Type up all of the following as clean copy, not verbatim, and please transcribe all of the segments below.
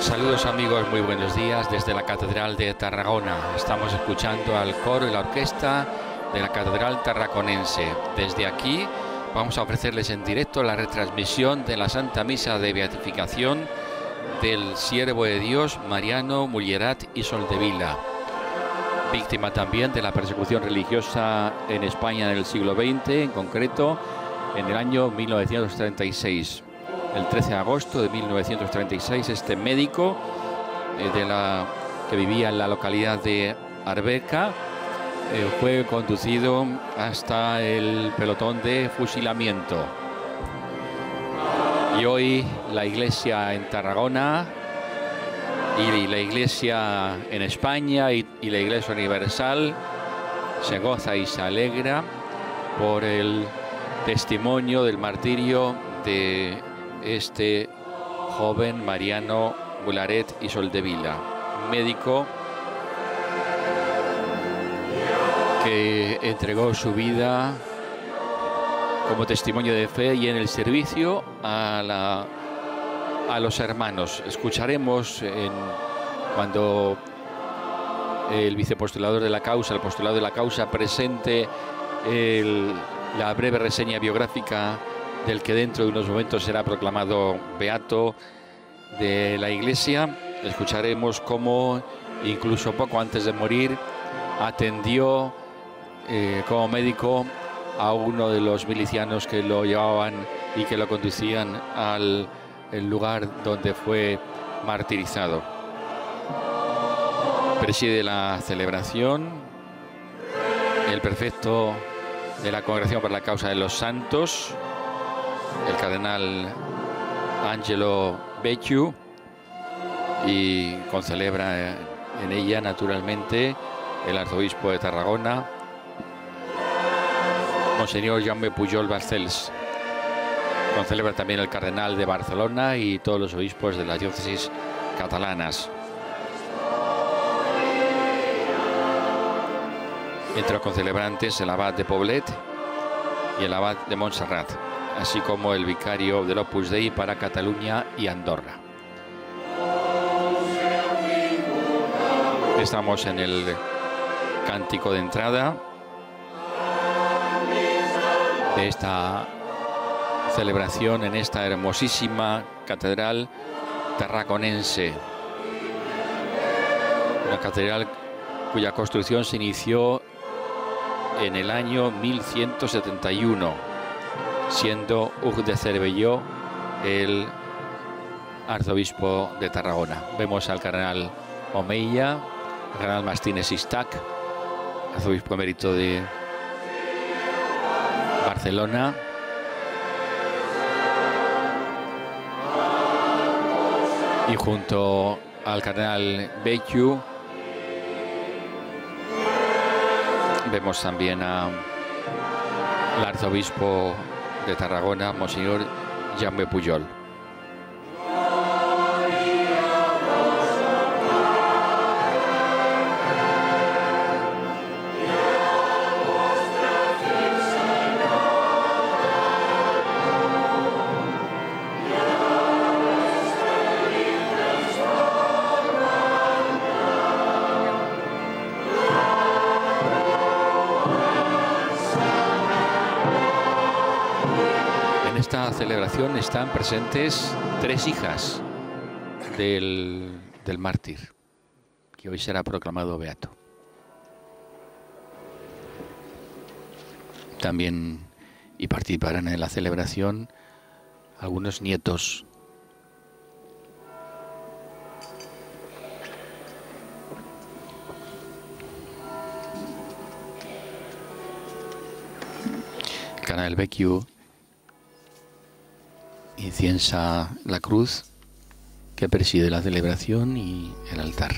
Saludos amigos, muy buenos días desde la Catedral de Tarragona. Estamos escuchando al coro y la orquesta de la Catedral Tarraconense. Desde aquí vamos a ofrecerles en directo la retransmisión de la Santa Misa de Beatificación del siervo de Dios Mariano Mullerat y Soldevila, víctima también de la persecución religiosa en España en el siglo XX, en concreto en el año 1936. El 13 de agosto de 1936, este médico que vivía en la localidad de Arbeca fue conducido hasta el pelotón de fusilamiento. Y hoy la Iglesia en Tarragona y la Iglesia en España y la Iglesia Universal se goza y se alegra por el testimonio del martirio de este joven Mariano Mullerat y Soldevila, médico que entregó su vida como testimonio de fe y en el servicio a los hermanos. Escucharemos cuando el vicepostulador de la causa, el postulado de la causa, presente la breve reseña biográfica del que dentro de unos momentos será proclamado beato de la Iglesia. Escucharemos cómo, incluso poco antes de morir, atendió como médico a uno de los milicianos que lo llevaban y que lo conducían al lugar donde fue martirizado. Preside la celebración el prefecto de la Congregación por la Causa de los Santos, el cardenal Angelo Becciu, y concelebra en ella, naturalmente, el arzobispo de Tarragona, Monseñor Jaume Pujol Balcells. Concelebra también el cardenal de Barcelona y todos los obispos de las diócesis catalanas. Entre los concelebrantes el abad de Poblet y el abad de Montserrat, así como el vicario del Opus Dei para Cataluña y Andorra. Estamos en el cántico de entrada de esta celebración en esta hermosísima catedral tarraconense. Una catedral cuya construcción se inició en el año 1171, siendo Hug de Cervelló el arzobispo de Tarragona. Vemos al cardenal Omeya, al cardenal Mastines Istac, arzobispo emérito de Barcelona, y junto al cardenal Becciu vemos también al arzobispo de Tarragona, Monseñor Jaume Pujol. Celebración están presentes tres hijas del mártir, que hoy será proclamado beato. También y participarán en la celebración algunos nietos. El cardenal Becciu inciensa la cruz que preside la celebración y el altar.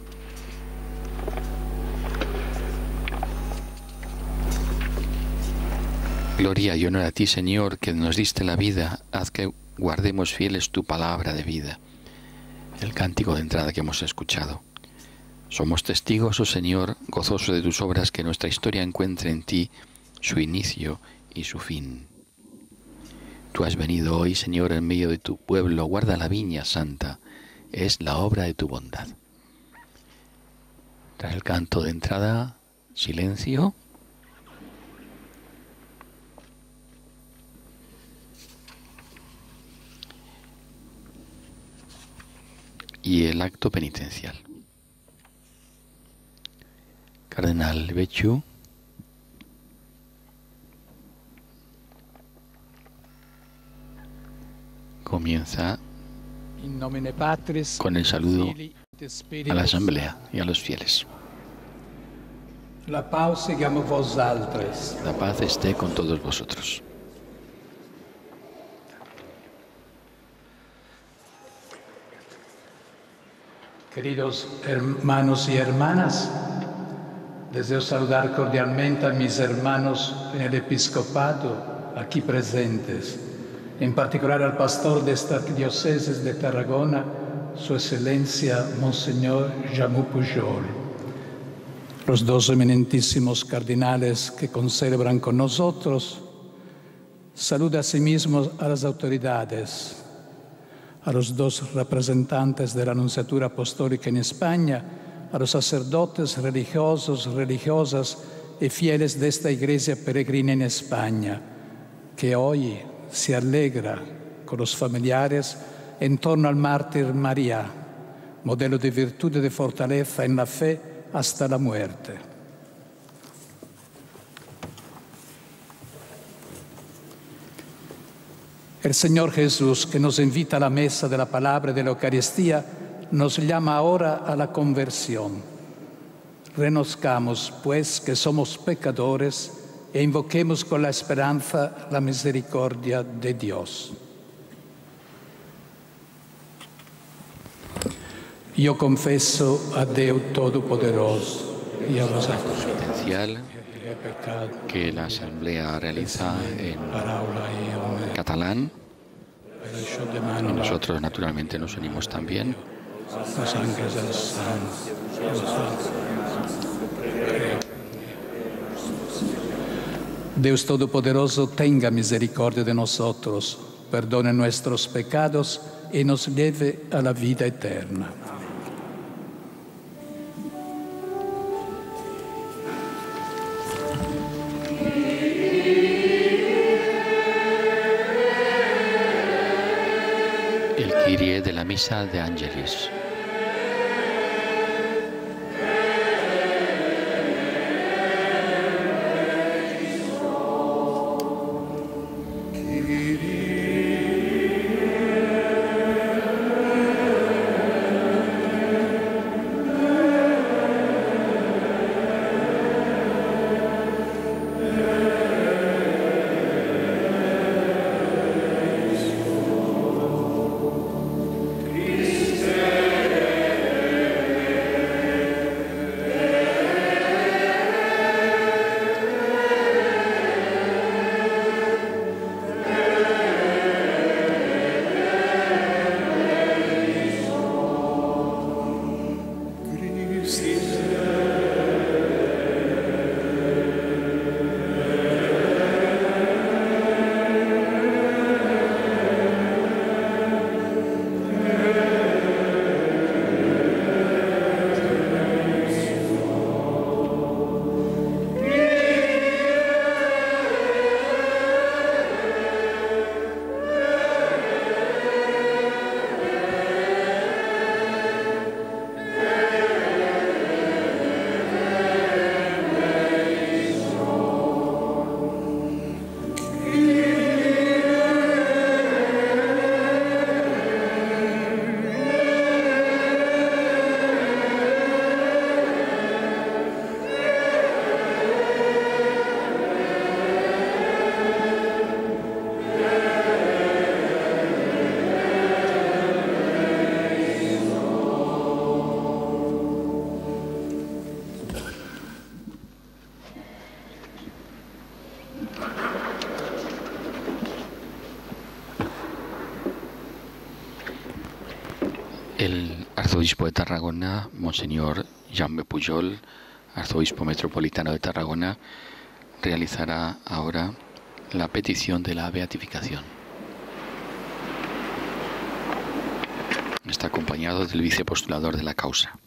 Gloria y honor a ti, Señor, que nos diste la vida. Haz que guardemos fieles tu palabra de vida. El cántico de entrada que hemos escuchado. Somos testigos, oh Señor, gozoso de tus obras, que nuestra historia encuentre en ti su inicio y su fin. Tú has venido hoy, Señor, en medio de tu pueblo. Guarda la viña santa, es la obra de tu bondad. Tras el canto de entrada, silencio. Y el acto penitencial. Cardenal Becciu. Comienza con el saludo a la Asamblea y a los fieles. La paz siga vos altres. La paz esté con todos vosotros. Queridos hermanos y hermanas, deseo saludar cordialmente a mis hermanos en el episcopado aquí presentes, en particular al pastor de esta diócesis de Tarragona, Su Excelencia Monseñor Jamú Pujol, los dos eminentísimos cardenales que concelebran con nosotros. Saluda asimismo a las autoridades, a los dos representantes de la Nunciatura Apostólica en España, a los sacerdotes religiosos, religiosas y fieles de esta Iglesia peregrina en España, que hoy se alegra con los familiares en torno al mártir María, modelo de virtud y de fortaleza en la fe hasta la muerte. El Señor Jesús, que nos invita a la mesa de la palabra y de la Eucaristía, nos llama ahora a la conversión. Reconozcamos, pues, que somos pecadores e invoquemos con la esperanza la misericordia de Dios. Yo confeso a Dios Todopoderoso y a los penitencial que la Asamblea realiza en catalán. Y nosotros naturalmente nos unimos también. Dios Todopoderoso tenga misericordia de nosotros, perdone nuestros pecados y nos lleve a la vida eterna. El Kyrie de la Misa de Ángeles. El arzobispo de Tarragona, Monseñor Jaume Pujol, arzobispo metropolitano de Tarragona, realizará ahora la petición de la beatificación. Está acompañado del vicepostulador de la causa.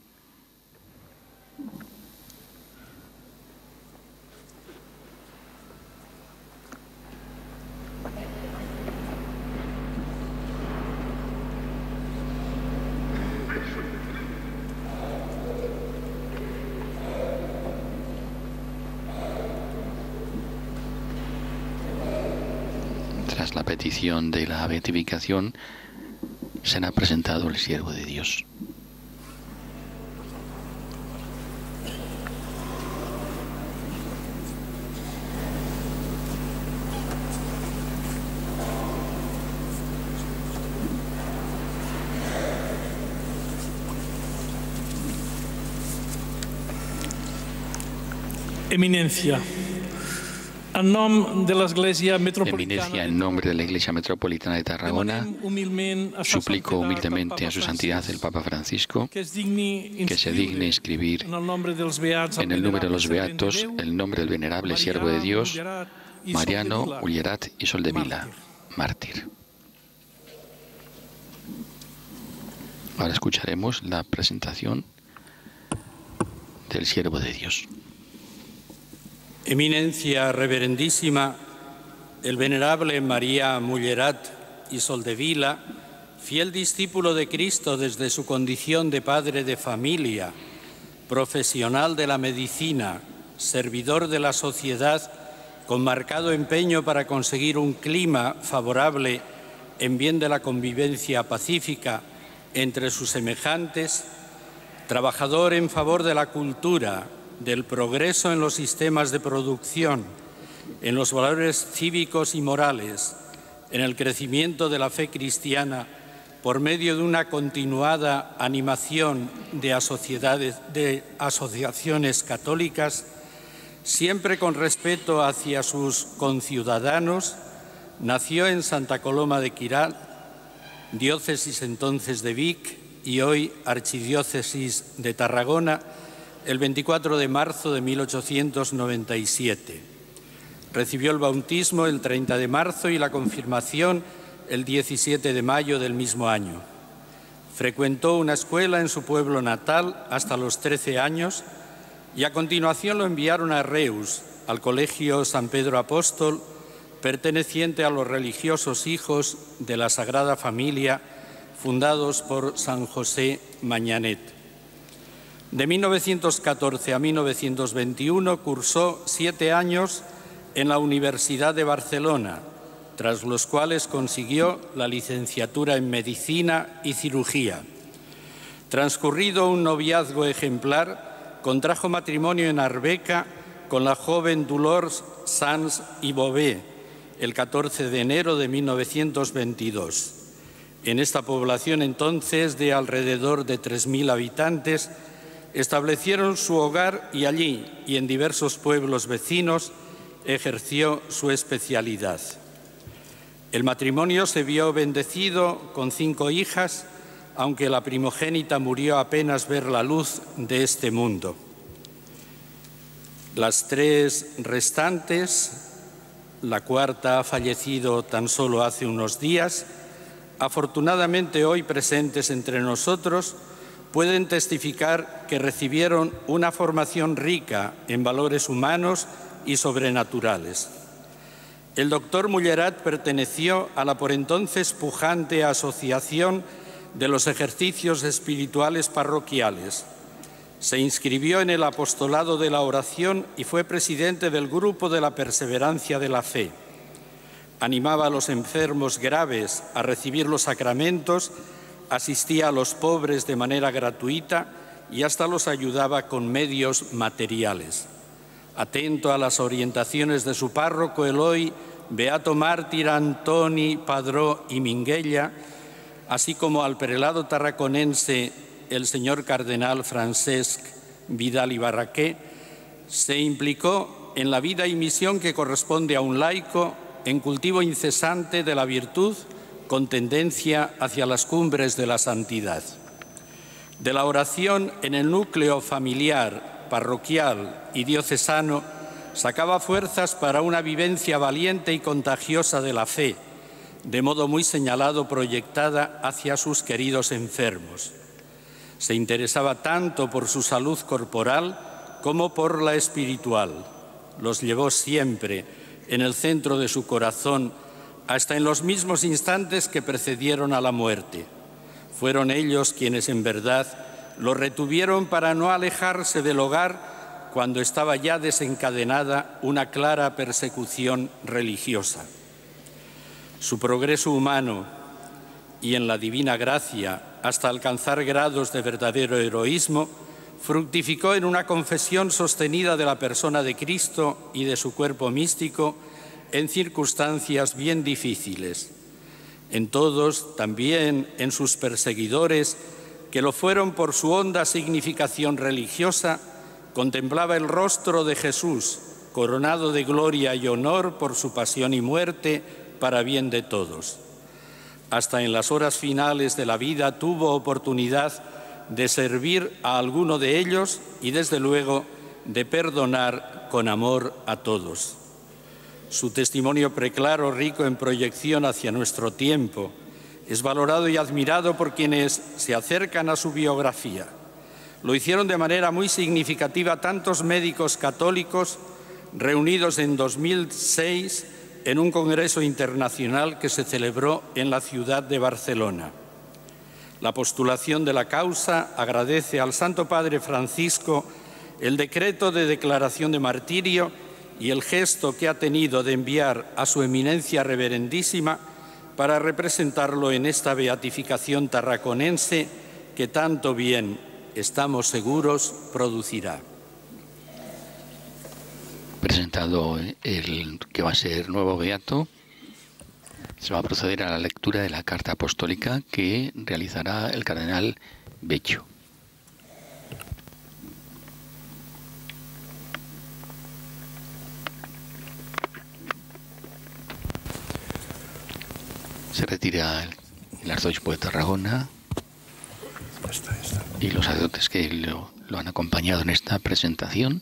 Tras la petición de la beatificación, será presentado el siervo de Dios. Eminencia, en nom de l'Església Metropolitana, Eminencia, en nombre de la Iglesia Metropolitana de Tarragona, suplico humildemente a su santidad el Papa Francisco que se digne inscribir en el número de los beatos el nombre del venerable siervo de Dios, Mariano Ullerat y Soldevila, mártir. Ahora escucharemos la presentación del siervo de Dios. Eminencia reverendísima, el venerable María Mullerat y Soldevila, fiel discípulo de Cristo desde su condición de padre de familia, profesional de la medicina, servidor de la sociedad, con marcado empeño para conseguir un clima favorable en bien de la convivencia pacífica entre sus semejantes, trabajador en favor de la cultura, del progreso en los sistemas de producción, en los valores cívicos y morales, en el crecimiento de la fe cristiana por medio de una continuada animación de asociaciones católicas, siempre con respeto hacia sus conciudadanos, nació en Santa Coloma de Quiralt, diócesis entonces de Vic y hoy archidiócesis de Tarragona, el 24 de marzo de 1897. Recibió el bautismo el 30 de marzo y la confirmación el 17 de mayo del mismo año. Frecuentó una escuela en su pueblo natal hasta los 13 años y a continuación lo enviaron a Reus, al Colegio San Pedro Apóstol, perteneciente a los religiosos hijos de la Sagrada Familia, fundados por San José Mañanet. De 1914 a 1921 cursó 7 años en la Universidad de Barcelona, tras los cuales consiguió la licenciatura en Medicina y Cirugía. Transcurrido un noviazgo ejemplar, contrajo matrimonio en Arbeca con la joven Dolors Sans y Bové el 14 de enero de 1922. En esta población entonces de alrededor de 3.000 habitantes, establecieron su hogar y allí y en diversos pueblos vecinos ejerció su especialidad. El matrimonio se vio bendecido con 5 hijas, aunque la primogénita murió apenas ver la luz de este mundo. Las 3 restantes, la cuarta ha fallecido tan solo hace unos días, afortunadamente hoy presentes entre nosotros, pueden testificar que recibieron una formación rica en valores humanos y sobrenaturales. El doctor Mullerat perteneció a la por entonces pujante Asociación de los Ejercicios Espirituales Parroquiales. Se inscribió en el apostolado de la oración y fue presidente del Grupo de la Perseverancia de la Fe. Animaba a los enfermos graves a recibir los sacramentos, asistía a los pobres de manera gratuita y hasta los ayudaba con medios materiales. Atento a las orientaciones de su párroco, el hoy beato mártir Antoni Padró y Minguella, así como al prelado tarraconense el señor cardenal Francesc Vidal y Barraqué, se implicó en la vida y misión que corresponde a un laico en cultivo incesante de la virtud con tendencia hacia las cumbres de la santidad. De la oración en el núcleo familiar, parroquial y diocesano, sacaba fuerzas para una vivencia valiente y contagiosa de la fe, de modo muy señalado proyectada hacia sus queridos enfermos. Se interesaba tanto por su salud corporal como por la espiritual. Los llevó siempre en el centro de su corazón, hasta en los mismos instantes que precedieron a la muerte. Fueron ellos quienes en verdad lo retuvieron para no alejarse del hogar cuando estaba ya desencadenada una clara persecución religiosa. Su progreso humano y en la divina gracia hasta alcanzar grados de verdadero heroísmo fructificó en una confesión sostenida de la persona de Cristo y de su cuerpo místico en circunstancias bien difíciles. En todos, también en sus perseguidores, que lo fueron por su honda significación religiosa, contemplaba el rostro de Jesús, coronado de gloria y honor por su pasión y muerte, para bien de todos. Hasta en las horas finales de la vida tuvo oportunidad de servir a alguno de ellos y, desde luego, de perdonar con amor a todos. Su testimonio preclaro, rico en proyección hacia nuestro tiempo, es valorado y admirado por quienes se acercan a su biografía. Lo hicieron de manera muy significativa tantos médicos católicos reunidos en 2006 en un congreso internacional que se celebró en la ciudad de Barcelona. La postulación de la causa agradece al Santo Padre Francisco el decreto de declaración de martirio y el gesto que ha tenido de enviar a su eminencia reverendísima para representarlo en esta beatificación tarraconense que tanto bien, estamos seguros, producirá. Presentado el que va a ser nuevo beato, se va a proceder a la lectura de la carta apostólica que realizará el cardenal Becciu. Se retira el arzobispo de Tarragona y los sacerdotes que lo han acompañado en esta presentación.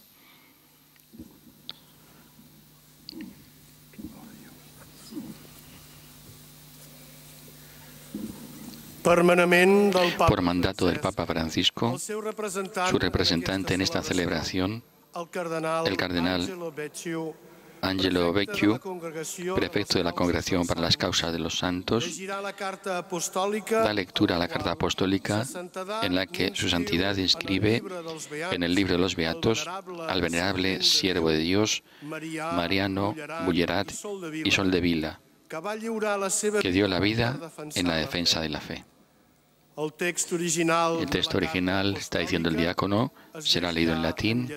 Por mandato del Papa Francisco, su representante en esta celebración, el cardenal Angelo Becciu, prefecto de la Congregación para las Causas de los Santos, da lectura a la carta apostólica en la que su santidad inscribe en el libro de los Beatos al venerable siervo de Dios, Mariano Bullerat y Soldevila, que dio la vida en la defensa de la fe. El texto original, está diciendo el diácono, será leído en latín.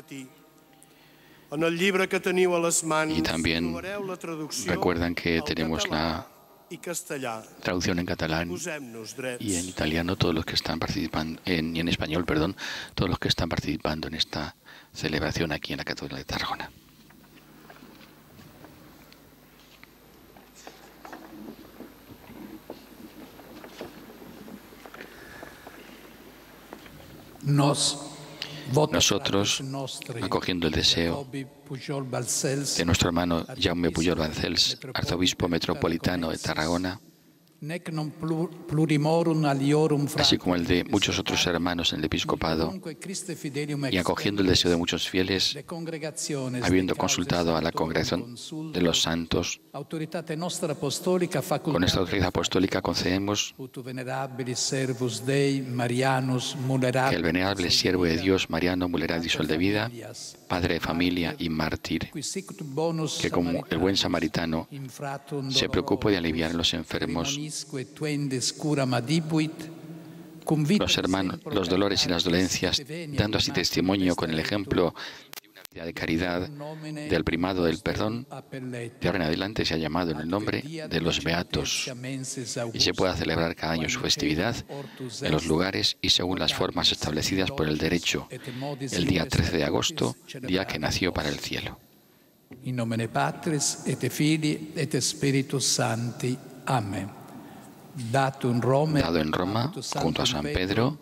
Y también recuerdan que tenemos la traducción en catalán y en italiano, todos los que están participando, y en español, perdón, todos los que están participando en esta celebración aquí en la Catedral de Tarragona. Nosotros, acogiendo el deseo de nuestro hermano Jaume Pujol Balcells, arzobispo metropolitano de Tarragona, así como el de muchos otros hermanos en el episcopado, y acogiendo el deseo de muchos fieles, habiendo consultado a la Congregación de los Santos, con esta autoridad apostólica concedemos que el venerable siervo de Dios, Mariano Bullerat y Soldevila, padre de familia y mártir, que como el buen samaritano se preocupó de aliviar a los enfermos, los hermanos, los dolores y las dolencias, dando así testimonio con el ejemplo de una vida de caridad, del primado del perdón. De ahora en adelante se ha llamado en el nombre de los Beatos y se puede celebrar cada año su festividad en los lugares y según las formas establecidas por el derecho, el día 13 de agosto, día que nació para el cielo. In nomine Patris et Filii et Spiritus Sancti. Amén. Dado en Roma, junto a San Pedro,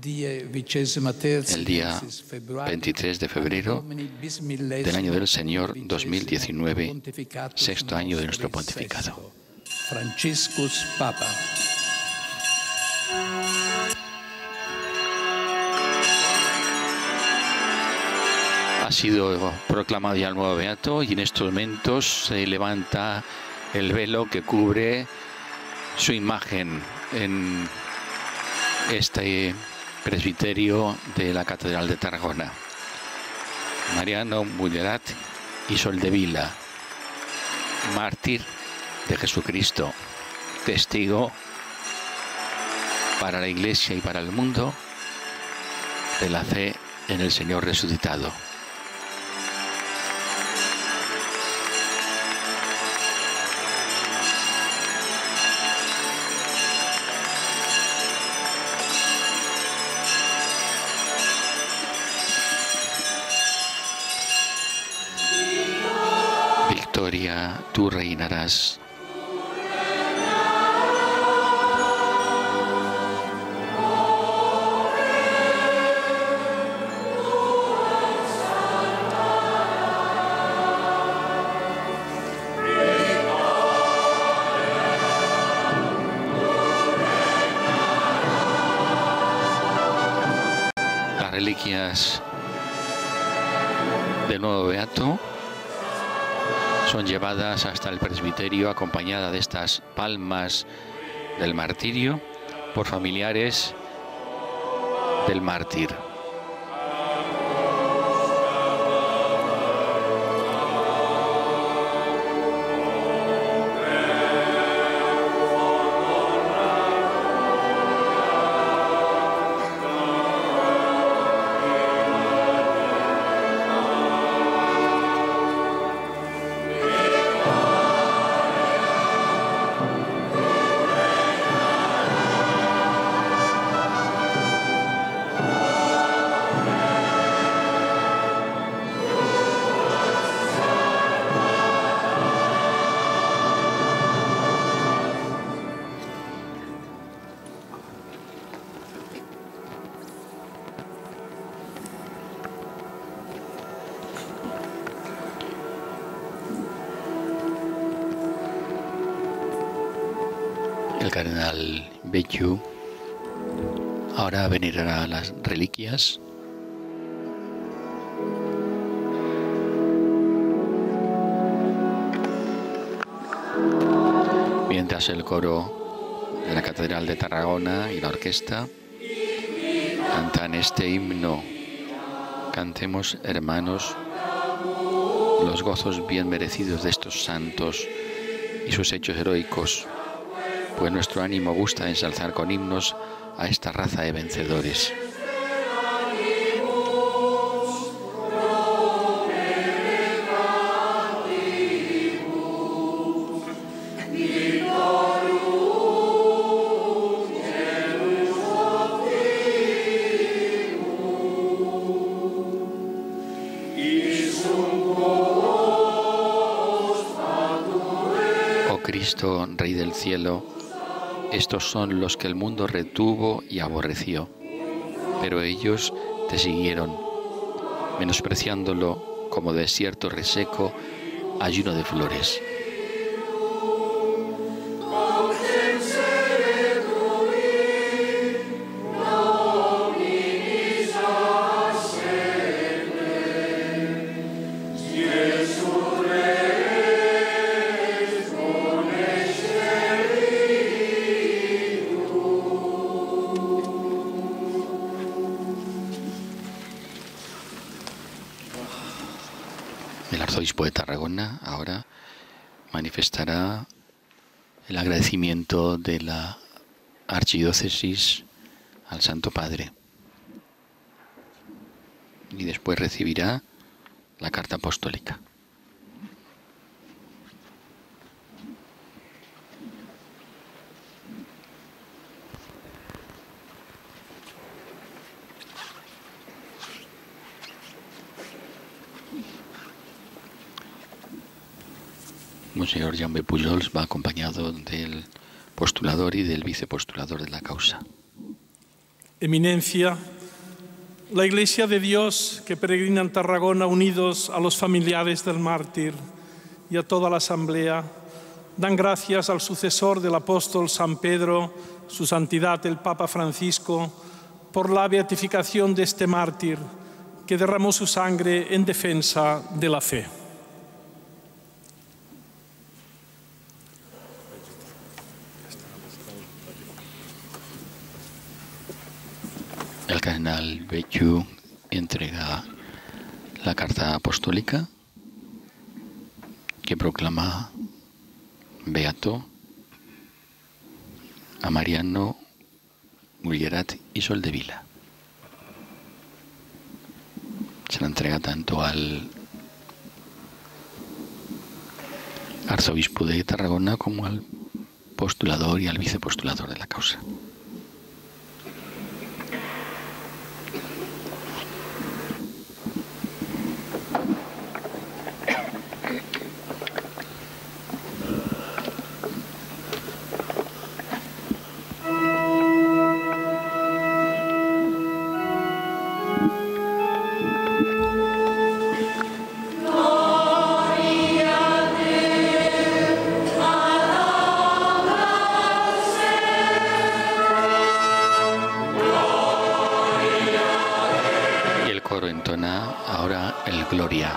el día 23 de febrero del año del Señor 2019, sexto año de nuestro pontificado. Franciscus Papa. Ha sido proclamado ya el nuevo beato y en estos momentos se levanta el velo que cubre su imagen en este presbiterio de la Catedral de Tarragona. Mariano Mullerat y Soldevila, mártir de Jesucristo, testigo para la Iglesia y para el mundo de la fe en el Señor resucitado. Victoria, tú reinarás. Las reliquias del nuevo beato son llevadas hasta el presbiterio acompañada de estas palmas del martirio por familiares del mártir. El cardenal Bellu ahora venerará las reliquias. Mientras el coro de la Catedral de Tarragona y la orquesta cantan este himno. Cantemos, hermanos, los gozos bien merecidos de estos santos y sus hechos heroicos, pues nuestro ánimo gusta ensalzar con himnos a esta raza de vencedores. Oh Cristo, Rey del cielo, estos son los que el mundo retuvo y aborreció, pero ellos te siguieron, menospreciándolo como desierto reseco, ayuno de flores. El arzobispo de Tarragona ahora manifestará el agradecimiento de la archidiócesis al Santo Padre y después recibirá la carta apostólica. Monseñor Jaume Pujols va acompañado del postulador y del vicepostulador de la causa. Eminencia, la Iglesia de Dios que peregrina en Tarragona unidos a los familiares del mártir y a toda la asamblea, dan gracias al sucesor del apóstol San Pedro, su santidad el Papa Francisco, por la beatificación de este mártir que derramó su sangre en defensa de la fe. El cardenal Bécu entrega la carta apostólica que proclama beato a Mariano Mulierat y Soldevila. Se la entrega tanto al arzobispo de Tarragona como al postulador y al vicepostulador de la causa. Entona ahora el Gloria.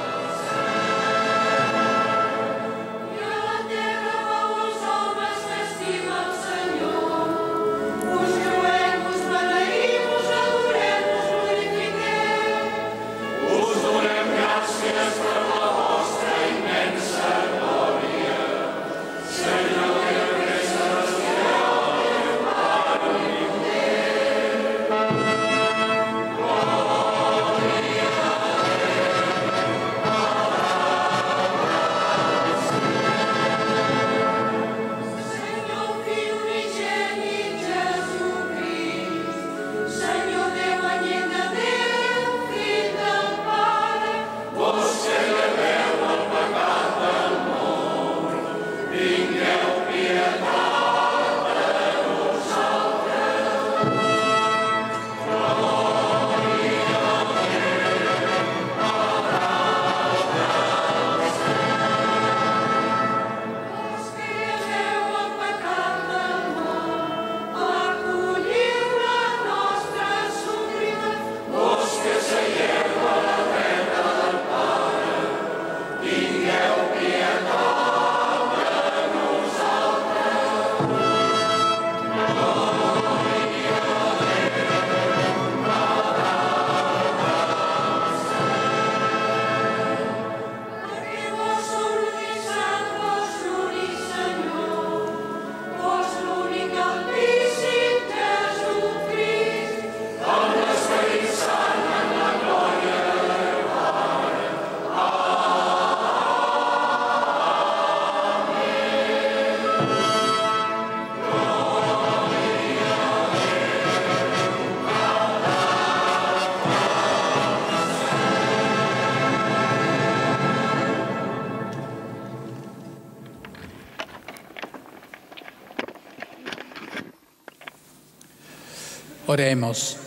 Oremos.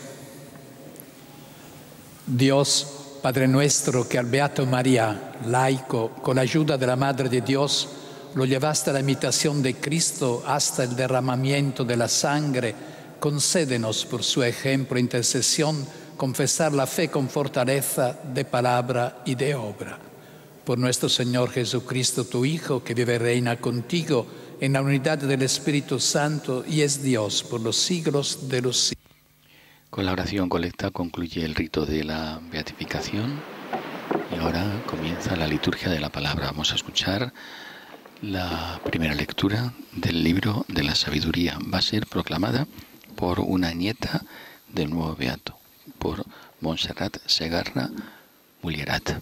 Dios, Padre nuestro, que al Beato María, laico, con la ayuda de la Madre de Dios, lo llevaste a la imitación de Cristo hasta el derramamiento de la sangre, concédenos por su ejemplo e intercesión confesar la fe con fortaleza de palabra y de obra. Por nuestro Señor Jesucristo, tu Hijo, que vive y reina contigo en la unidad del Espíritu Santo y es Dios por los siglos de los siglos. Con la oración colecta concluye el rito de la beatificación y ahora comienza la liturgia de la palabra. Vamos a escuchar la primera lectura del libro de la sabiduría. Va a ser proclamada por una nieta del nuevo beato, por Montserrat Segarra Mulierat.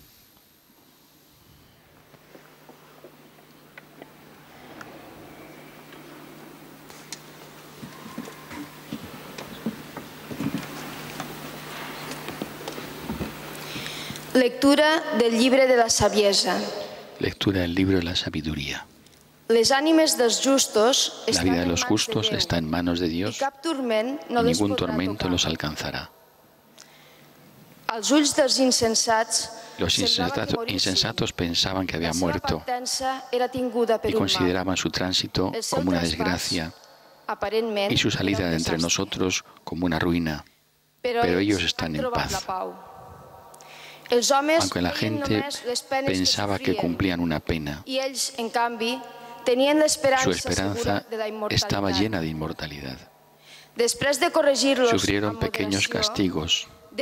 Lectura del llibre de la saviesa. Lectura del libro de la sabiduría. Les ànimes dels justos La vida de los justos está en manos de Dios y ningún tormento los alcanzará. Als ulls dels insensats Los insensatos pensaban que había muerto y consideraban su tránsito como una desgracia y su salida de entre nosotros como una ruina. Pero ellos están en paz. Aunque la gente pensaba que cumplían una pena, su esperanza estaba llena de inmortalidad. Sufrieron pequeños castigos.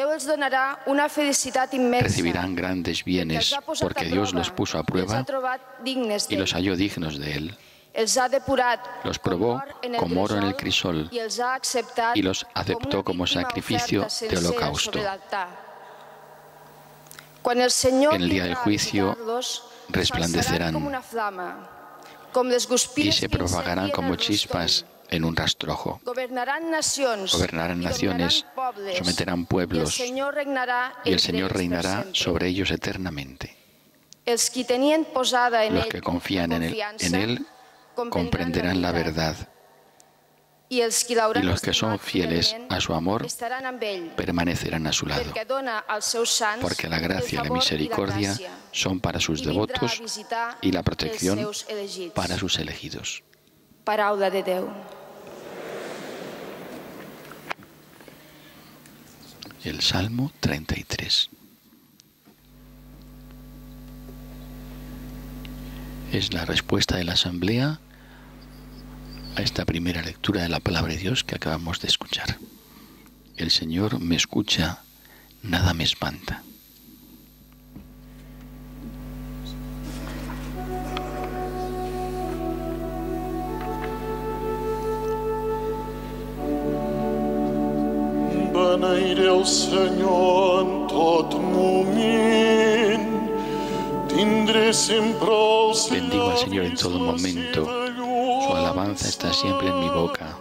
Recibirán grandes bienes porque Dios los puso a prueba y los halló dignos de Él. Los probó como oro en el crisol y los aceptó como sacrificio de holocausto. En el día del juicio resplandecerán y se propagarán como chispas en un rastrojo. Gobernarán naciones, someterán pueblos, y el Señor reinará sobre ellos eternamente. Los que confían en Él comprenderán la verdad, y los que son fieles a su amor permanecerán a su lado, porque la gracia y la misericordia son para sus devotos y la protección para sus elegidos. Paraula de Déu. El Salmo 33. Es la respuesta de la Asamblea a esta primera lectura de la Palabra de Dios que acabamos de escuchar. El Señor me escucha, nada me espanta. Beneiré el Senyor en tot moment, tindré sempre el Bendigo al Señor en todo momento, su alabanza está siempre en mi boca.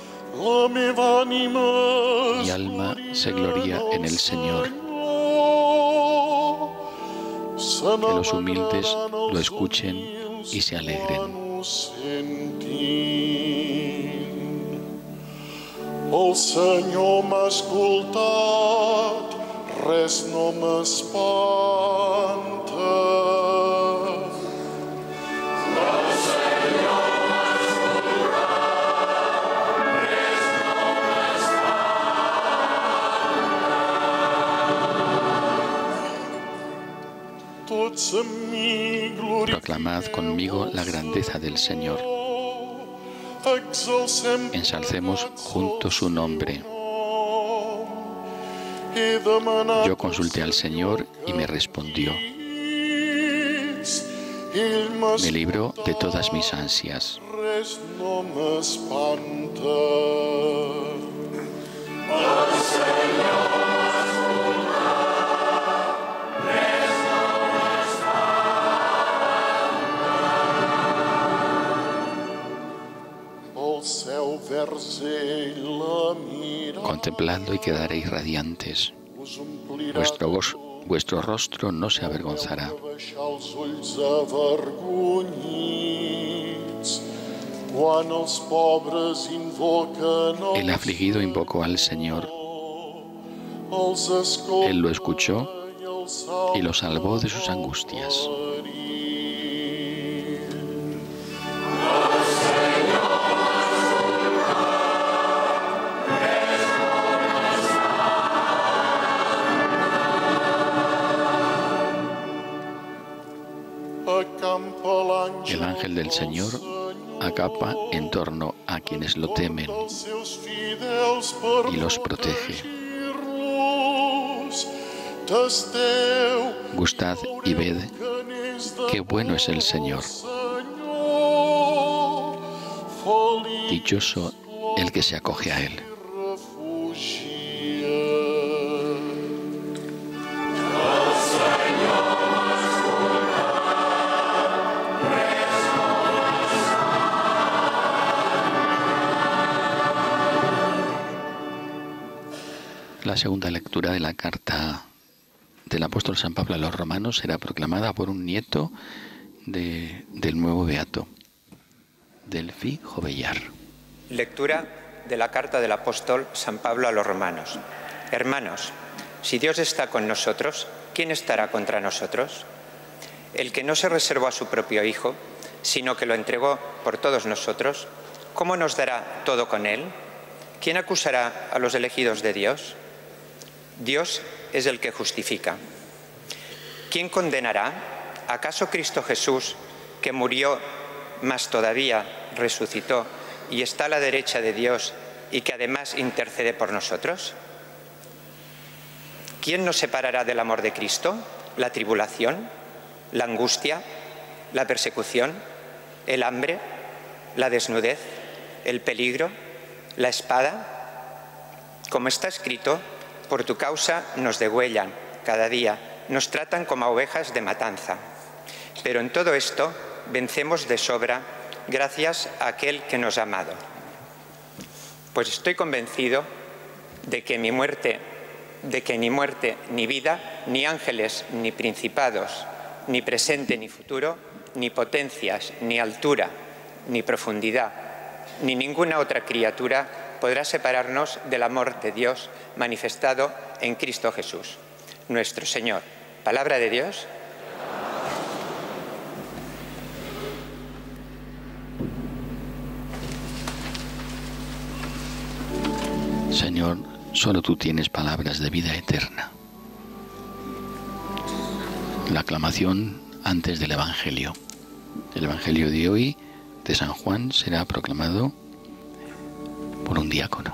Mi alma se gloria en el Señor. Que los humildes lo escuchen y se alegren. El Senyor m'ha escoltat, res no m'espanta. El Senyor m'ha escoltat, res no m'espanta. Tots amb mi glorifiqueu. Proclamad conmigo la grandeza del Señor. Ensalcemos juntos su nombre. Yo consulté al Señor y me respondió. Me libró de todas mis ansias. Contempladlo y quedaréis radiantes. Vuestro rostro no se avergonzará. El afligido invocó al Señor. Él lo escuchó y lo salvó de sus angustias. El ángel del Señor acampa en torno a quienes lo temen y los protege. Gustad y ved qué bueno es el Señor. Dichoso el que se acoge a Él. La segunda lectura de la carta del apóstol San Pablo a los Romanos será proclamada por un nieto del nuevo beato, Delfi Jovellar. Lectura de la carta del apóstol San Pablo a los Romanos. Hermanos, si Dios está con nosotros, ¿quién estará contra nosotros? El que no se reservó a su propio Hijo, sino que lo entregó por todos nosotros, ¿cómo nos dará todo con él? ¿Quién acusará a los elegidos de Dios? Dios es el que justifica. ¿Quién condenará? ¿Acaso Cristo Jesús, que murió, mas todavía resucitó y está a la derecha de Dios y que además intercede por nosotros? ¿Quién nos separará del amor de Cristo? ¿La tribulación? ¿La angustia? ¿La persecución? ¿El hambre? ¿La desnudez? ¿El peligro? ¿La espada? Como está escrito, por tu causa nos degüellan cada día, nos tratan como a ovejas de matanza. Pero en todo esto vencemos de sobra gracias a aquel que nos ha amado. Pues estoy convencido de que ni muerte, ni vida, ni ángeles, ni principados, ni presente ni futuro, ni potencias, ni altura, ni profundidad, ni ninguna otra criatura podrá separarnos del amor de Dios manifestado en Cristo Jesús, nuestro Señor. Palabra de Dios. Señor, solo tú tienes palabras de vida eterna. La aclamación antes del Evangelio. El Evangelio de hoy, de San Juan, será proclamado por un diácono.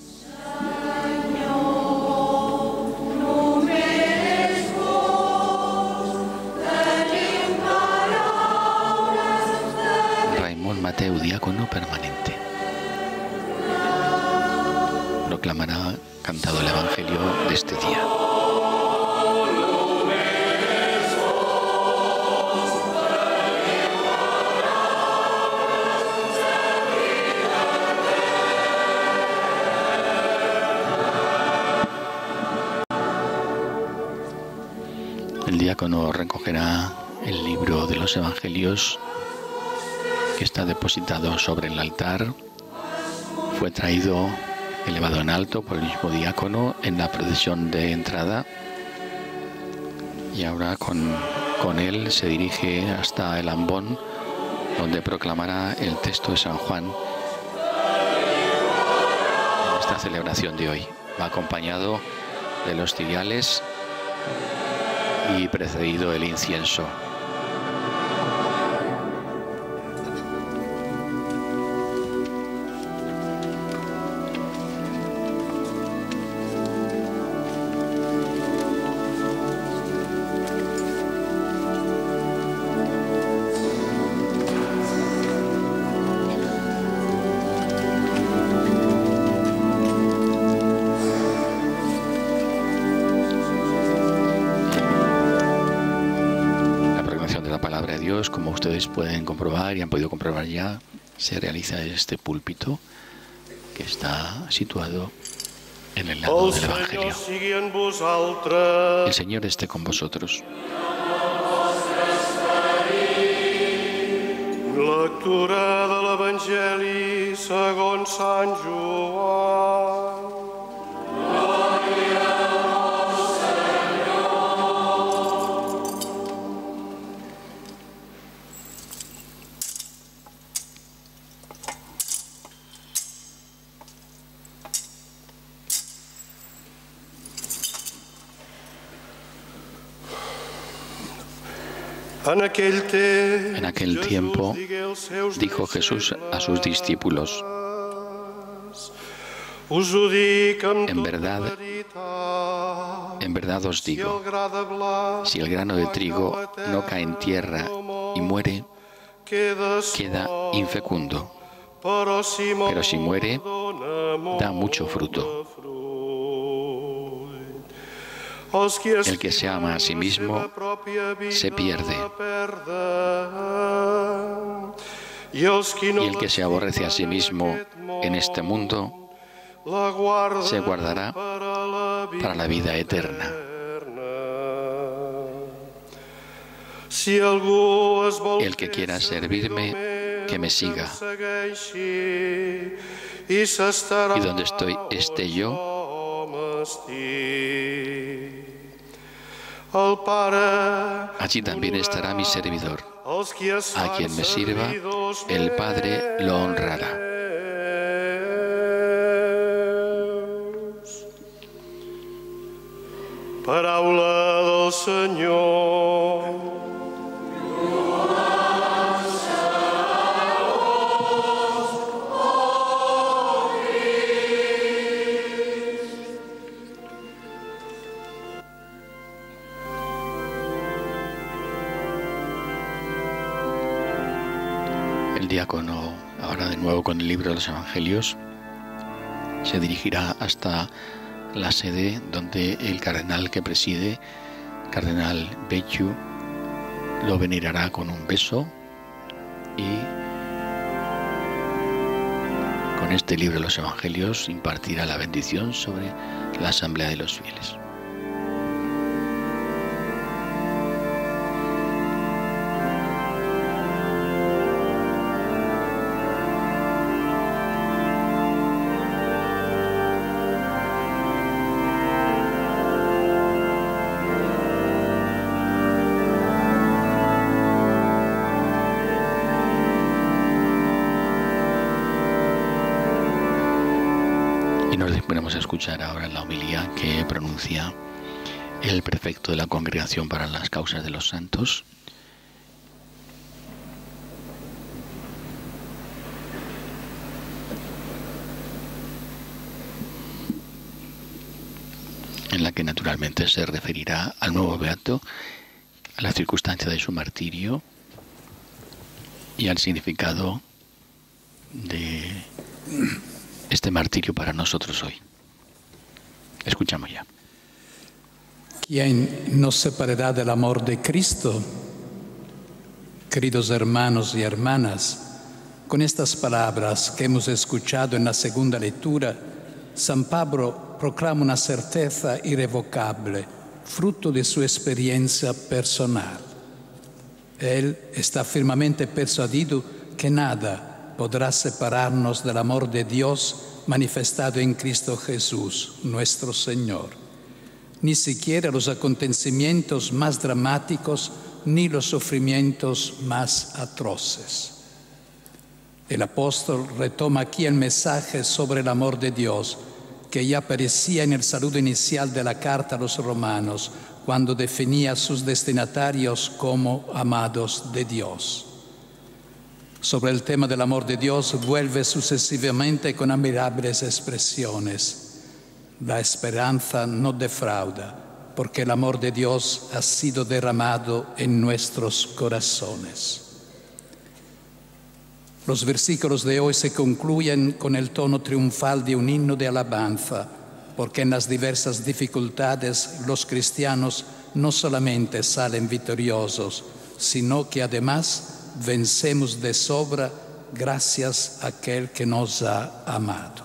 Raimón Mateu, diácono permanente. Proclamará cantado el Evangelio de este día. El diácono recogerá el libro de los Evangelios que está depositado sobre el altar. Fue traído, elevado en alto por el mismo diácono en la procesión de entrada, y ahora con él se dirige hasta el ambón, donde proclamará el texto de San Juan en esta celebración de hoy. Va acompañado de los ciriales y precedido el incienso. Como ustedes pueden comprobar y han podido comprobar ya, se realiza este púlpito que está situado en el lado del Evangelio. El Señor esté con vosotros. Lectura de l'Evangeli segons Sant Joan. En aquel tiempo dijo Jesús a sus discípulos: en verdad os digo, si el grano de trigo no cae en tierra y muere, queda infecundo, pero si muere, da mucho fruto. El que se ama a sí mismo se pierde, y el que se aborrece a sí mismo en este mundo se guardará para la vida eterna. El que quiera servirme, que me siga, y donde esté yo, Allí también estará mi servidor. A quien me sirva, el Padre lo honrará. Paraula del Senyor. El diácono, ahora de nuevo con el libro de los Evangelios, se dirigirá hasta la sede donde el cardenal que preside, cardenal Becciu, lo venerará con un beso y con este libro de los Evangelios impartirá la bendición sobre la asamblea de los fieles. Y nos disponemos a escuchar ahora la homilía que pronuncia el prefecto de la Congregación para las Causas de los Santos, en la que naturalmente se referirá al nuevo beato, a la circunstancia de su martirio y al significado de este martirio para nosotros hoy. Escuchamos ya. ¿Quién nos separará del amor de Cristo? Queridos hermanos y hermanas, con estas palabras que hemos escuchado en la segunda lectura, San Pablo proclama una certeza irrevocable, fruto de su experiencia personal. Él está firmemente persuadido que nada podrá separarnos del amor de Dios manifestado en Cristo Jesús, nuestro Señor. Ni siquiera los acontecimientos más dramáticos ni los sufrimientos más atroces. El apóstol retoma aquí el mensaje sobre el amor de Dios que ya aparecía en el saludo inicial de la carta a los romanos, cuando definía a sus destinatarios como amados de Dios. Sobre el tema del amor de Dios vuelve sucesivamente con admirables expresiones. La esperanza no defrauda, porque el amor de Dios ha sido derramado en nuestros corazones. Los versículos de hoy se concluyen con el tono triunfal de un himno de alabanza, porque en las diversas dificultades los cristianos no solamente salen victoriosos, sino que además vencemos de sobra gracias a aquel que nos ha amado.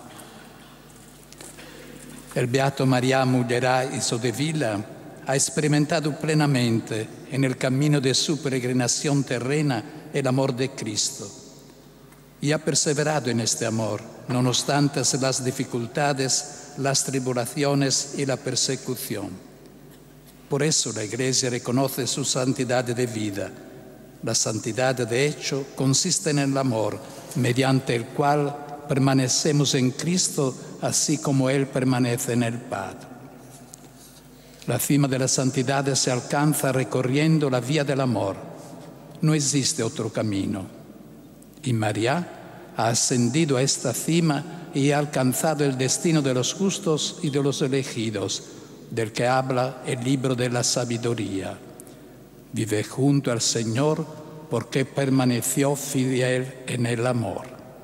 El beato María Mullerà de Vila ha experimentado plenamente en el camino de su peregrinación terrena el amor de Cristo y ha perseverado en este amor, no obstante las dificultades, las tribulaciones y la persecución. Por eso la Iglesia reconoce su santidad de vida. La santidad, de hecho, consiste en el amor, mediante el cual permanecemos en Cristo, así como Él permanece en el Padre. La cima de la santidad se alcanza recorriendo la vía del amor. No existe otro camino. Y María ha ascendido a esta cima y ha alcanzado el destino de los justos y de los elegidos, del que habla el libro de la sabiduría. Vive junto al Señor porque permaneció fiel en el amor.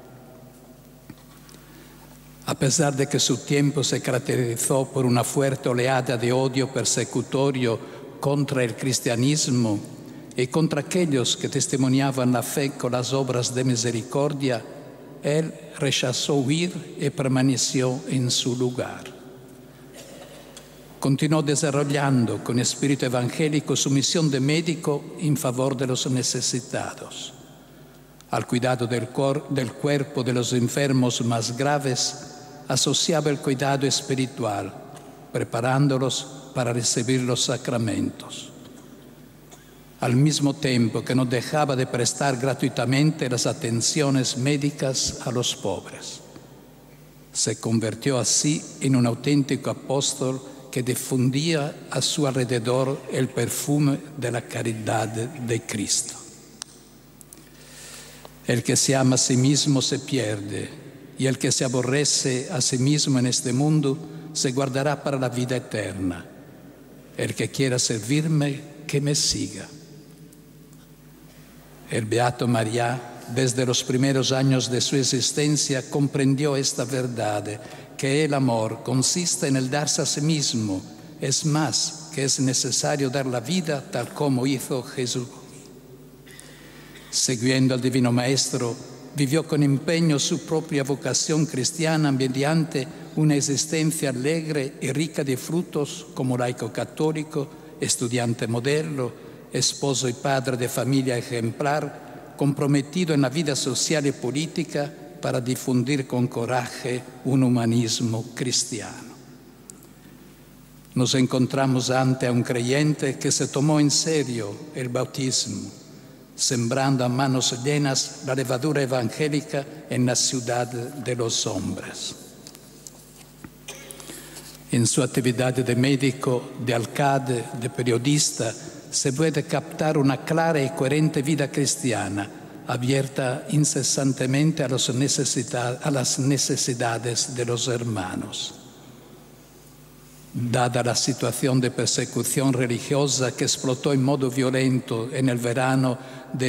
A pesar de que su tiempo se caracterizó por una fuerte oleada de odio persecutorio contra el cristianismo y contra aquellos que testimoniaban la fe con las obras de misericordia, él rechazó huir y permaneció en su lugar. Continuó desarrollando con espíritu evangélico su misión de médico en favor de los necesitados. Al cuidado del cuerpo de los enfermos más graves, asociaba el cuidado espiritual, preparándolos para recibir los sacramentos. Al mismo tiempo que no dejaba de prestar gratuitamente las atenciones médicas a los pobres. Se convirtió así en un auténtico apóstol que difundía a su alrededor el perfume de la caridad de Cristo. El que se ama a sí mismo se pierde, y el que se aborrece a sí mismo en este mundo se guardará para la vida eterna. El que quiera servirme, que me siga. El Beato María, desde los primeros años de su existencia, comprendió esta verdad, que el amor consiste en el darse a sí mismo. Es más, que es necesario dar la vida tal como hizo Jesús. Siguiendo al Divino Maestro, vivió con empeño su propia vocación cristiana mediante una existencia alegre y rica de frutos como laico católico, estudiante modelo, esposo y padre de familia ejemplar, comprometido en la vida social y política para difundir con coraje un humanismo cristiano. Nos encontramos ante un creyente que se tomó en serio el bautismo, sembrando a manos llenas la levadura evangélica en la ciudad de los hombres. En su actividad de médico, de alcalde, de periodista, se puede captar una clara y coherente vida cristiana, abierta incesantemente a las necesidades de los hermanos. Dada la situación de persecución religiosa que explotó en modo violento en el verano del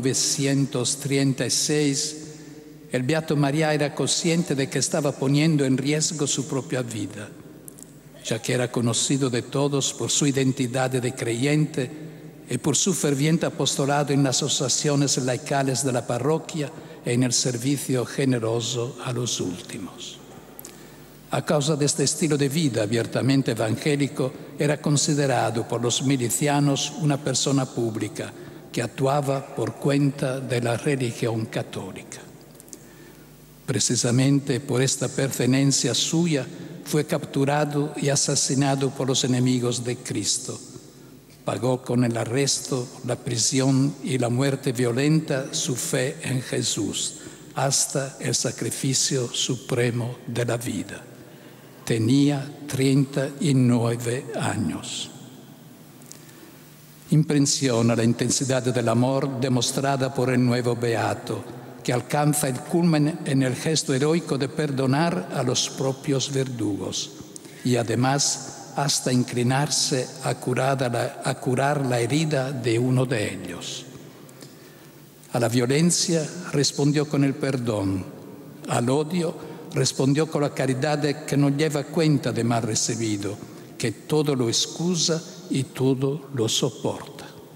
1936, el Beato María era consciente de que estaba poniendo en riesgo su propia vida, ya que era conocido de todos por su identidad de creyente y por su ferviente apostolado en las asociaciones laicales de la parroquia y en el servicio generoso a los últimos. A causa de este estilo de vida abiertamente evangélico, era considerado por los milicianos una persona pública que actuaba por cuenta de la religión católica. Precisamente por esta pertenencia suya, fue capturado y asesinado por los enemigos de Cristo. Pagó con el arresto, la prisión y la muerte violenta su fe en Jesús, hasta el sacrificio supremo de la vida. Tenía 39 años. Impresiona la intensidad del amor demostrada por el nuevo beato, que alcanza el culmen en el gesto heroico de perdonar a los propios verdugos y además hasta inclinarse a curar la herida de uno de ellos. A la violencia respondió con el perdón, al odio respondió con la caridad que no lleva cuenta de mal recibido, que todo lo excusa y todo lo soporta.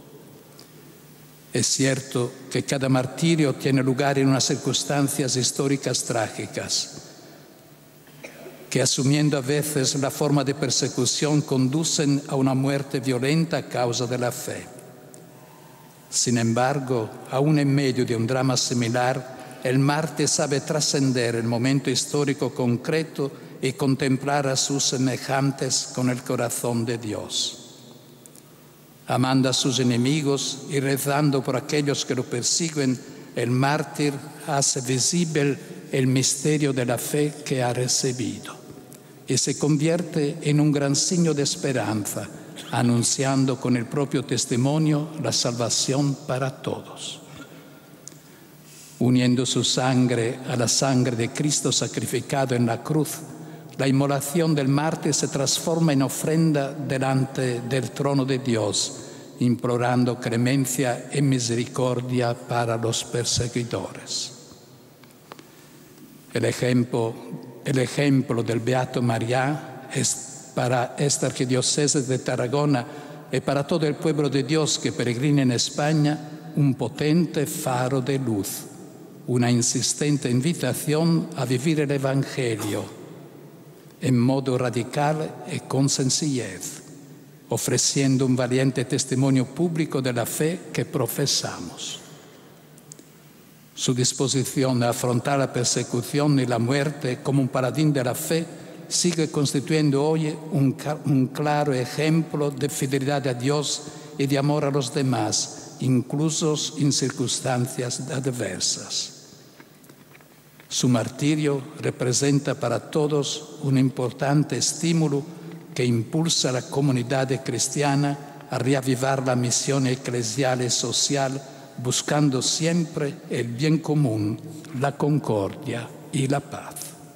Es cierto que cada martirio tiene lugar en unas circunstancias históricas trágicas, que asumiendo a veces la forma de persecución conducen a una muerte violenta a causa de la fe. Sin embargo, aún en medio de un drama similar, el mártir sabe trascender el momento histórico concreto y contemplar a sus semejantes con el corazón de Dios. Amando a sus enemigos y rezando por aquellos que lo persiguen, el mártir hace visible el misterio de la fe que ha recibido y se convierte en un gran signo de esperanza, anunciando con el propio testimonio la salvación para todos. Uniendo su sangre a la sangre de Cristo sacrificado en la cruz, la inmolación del mártir se transforma en ofrenda delante del trono de Dios, implorando clemencia y misericordia para los perseguidores. El ejemplo del Beato María es para esta arquidiócesis de Tarragona y para todo el pueblo de Dios que peregrina en España un potente faro de luz, una insistente invitación a vivir el Evangelio en modo radical y con sencillez, ofreciendo un valiente testimonio público de la fe que profesamos. Su disposición a afrontar la persecución y la muerte como un paladín de la fe sigue constituyendo hoy un claro ejemplo de fidelidad a Dios y de amor a los demás, incluso en circunstancias adversas. Su martirio representa para todos un importante estímulo que impulsa a la comunidad cristiana a reavivar la misión eclesial y social, buscando siempre el bien común, la concordia y la paz.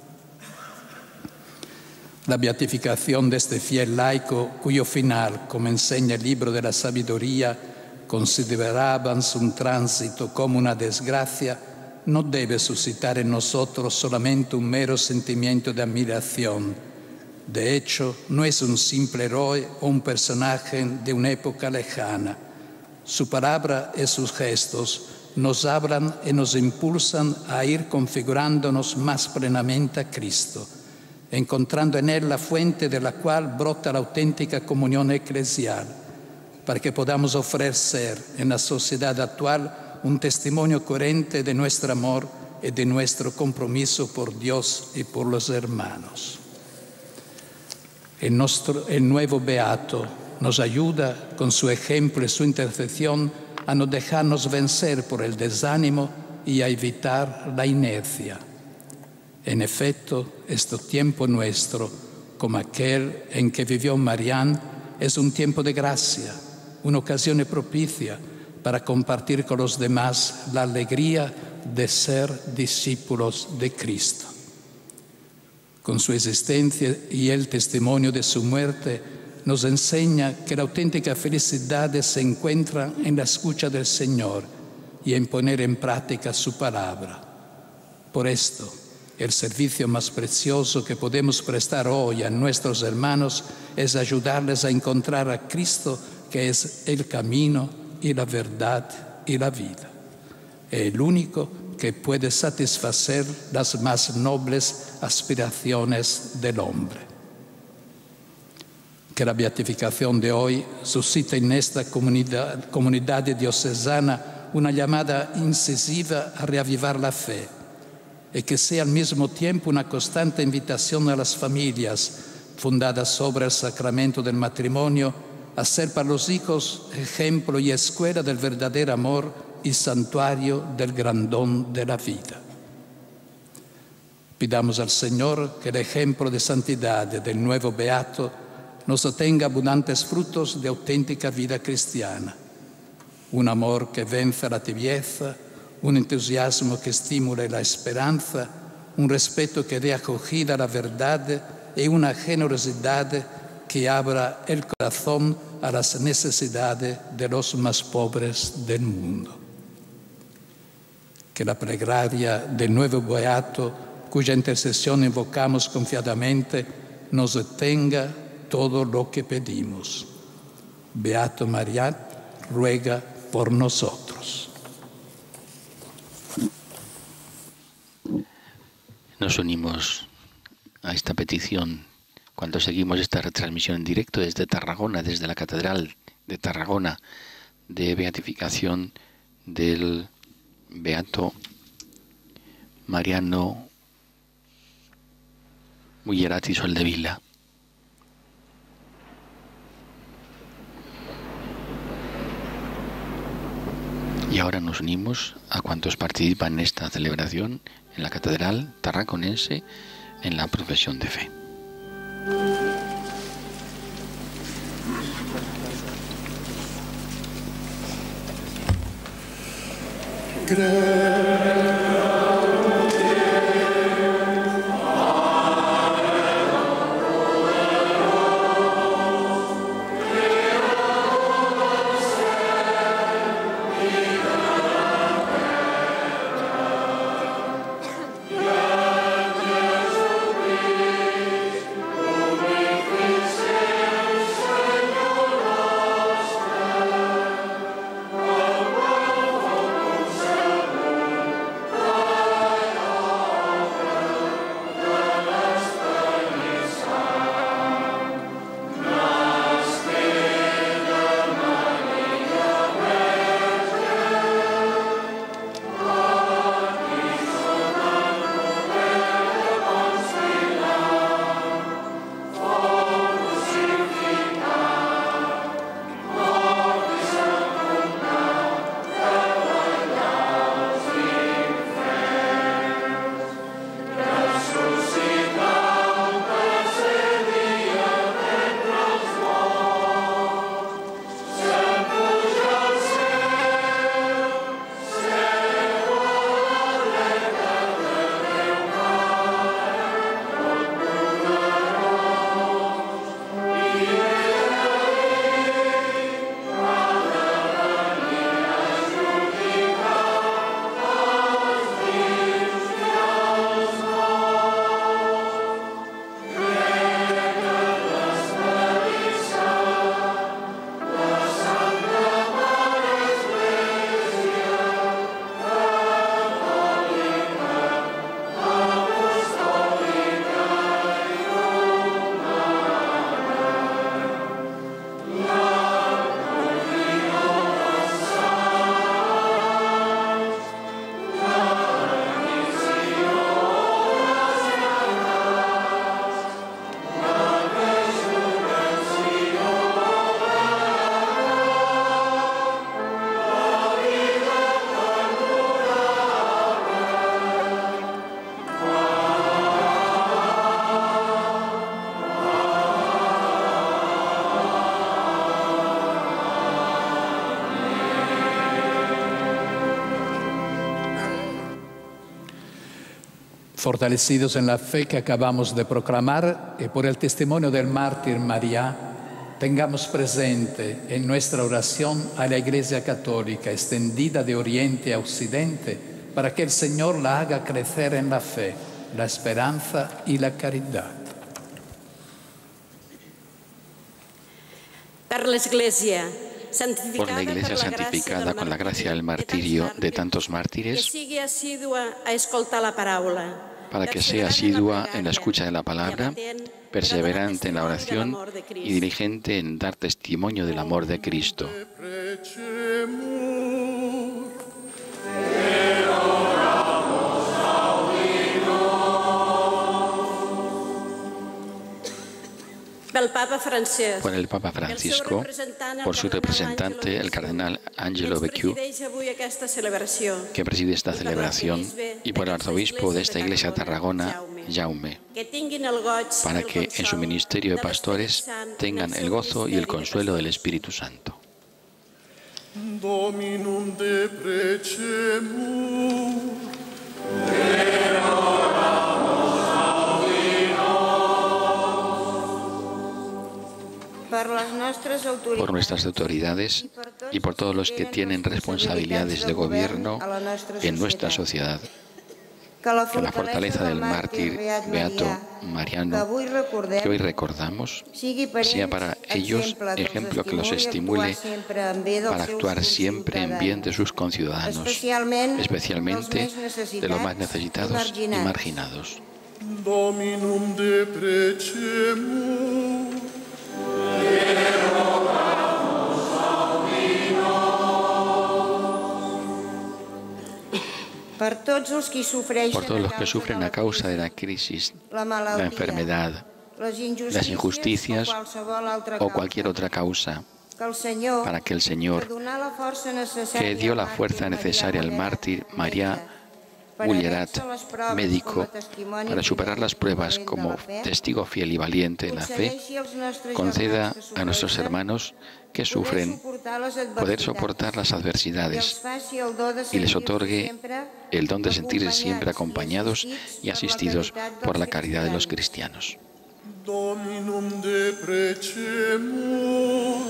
La beatificación de este fiel laico, cuyo final, como enseña el libro de la sabiduría, consideraban su tránsito como una desgracia, no debe suscitar en nosotros solamente un mero sentimiento de admiración. De hecho, no es un simple héroe o un personaje de una época lejana. Su palabra y sus gestos nos hablan y nos impulsan a ir configurándonos más plenamente a Cristo, encontrando en Él la fuente de la cual brota la auténtica comunión eclesial, para que podamos ofrecer en la sociedad actual un testimonio coherente de nuestro amor y de nuestro compromiso por Dios y por los hermanos. El nuevo Beato nos ayuda con su ejemplo y su intercesión a no dejarnos vencer por el desánimo y a evitar la inercia. En efecto, este tiempo nuestro, como aquel en que vivió Marián, es un tiempo de gracia, una ocasión propicia para compartir con los demás la alegría de ser discípulos de Cristo. Con su existencia y el testimonio de su muerte, nos enseña que la auténtica felicidad se encuentra en la escucha del Señor y en poner en práctica su palabra. Por esto, el servicio más precioso que podemos prestar hoy a nuestros hermanos es ayudarles a encontrar a Cristo, que es el camino y la verdad y la vida. El único que puede satisfacer las más nobles aspiraciones del hombre. Que la beatificación de hoy suscite en esta comunidad diocesana una llamada incisiva a reavivar la fe, y que sea al mismo tiempo una constante invitación a las familias fundadas sobre el sacramento del matrimonio a ser para los hijos ejemplo y escuela del verdadero amor y santuario del gran don de la vida. Pidamos al Señor que el ejemplo de santidad del nuevo Beato nos tenga abundantes frutos de auténtica vida cristiana, un amor que vence la tibieza, un entusiasmo que estimule la esperanza, un respeto que dé acogida a la verdad y una generosidad que abra el corazón a las necesidades de los más pobres del mundo. Que la plegaria del nuevo Beato, cuya intercesión invocamos confiadamente, nos tenga todo lo que pedimos. Beato Marián, ruega por nosotros. Nos unimos a esta petición cuando seguimos esta retransmisión en directo desde Tarragona, desde la Catedral de Tarragona, de beatificación del Beato Mariano Mullerati Soldevila. Y ahora nos unimos a cuantos participan en esta celebración en la Catedral Tarraconense en la profesión de fe. Fortalecidos en la fe que acabamos de proclamar y por el testimonio del mártir María, tengamos presente en nuestra oración a la Iglesia Católica extendida de Oriente a Occidente para que el Señor la haga crecer en la fe, la esperanza y la caridad. Por la Iglesia santificada con la gracia del martirio de tantos mártires, para que sea asidua en la escucha de la palabra, perseverante en la oración y diligente en dar testimonio del amor de Cristo. Por el Papa Francisco, por su representante, el cardenal Angelo Becciu, que preside esta celebración, y por el arzobispo de esta iglesia de Tarragona, Jaume, para que en su ministerio de pastores tengan el gozo y el consuelo del Espíritu Santo. Dominum deprecemur. Por nuestras autoridades y por todos los que tienen responsabilidades de gobierno en nuestra sociedad, que la fortaleza del mártir Beato Mariano, que hoy recordamos, sea para ellos ejemplo que los estimule para actuar siempre en bien de sus conciudadanos, especialmente de los más necesitados y marginados. Dominum deprecemur. Por todos los que sufren a causa de la crisis, la enfermedad, las injusticias o cualquier otra causa, para que el Señor, que dio la fuerza necesaria al mártir María Ullerat, médico, para superar las pruebas como testigo fiel y valiente en la fe, conceda a nuestros hermanos que sufren poder soportar las adversidades y les otorgue el don de sentirse siempre acompañados y asistidos por la caridad de los cristianos. Dominum deprecemur.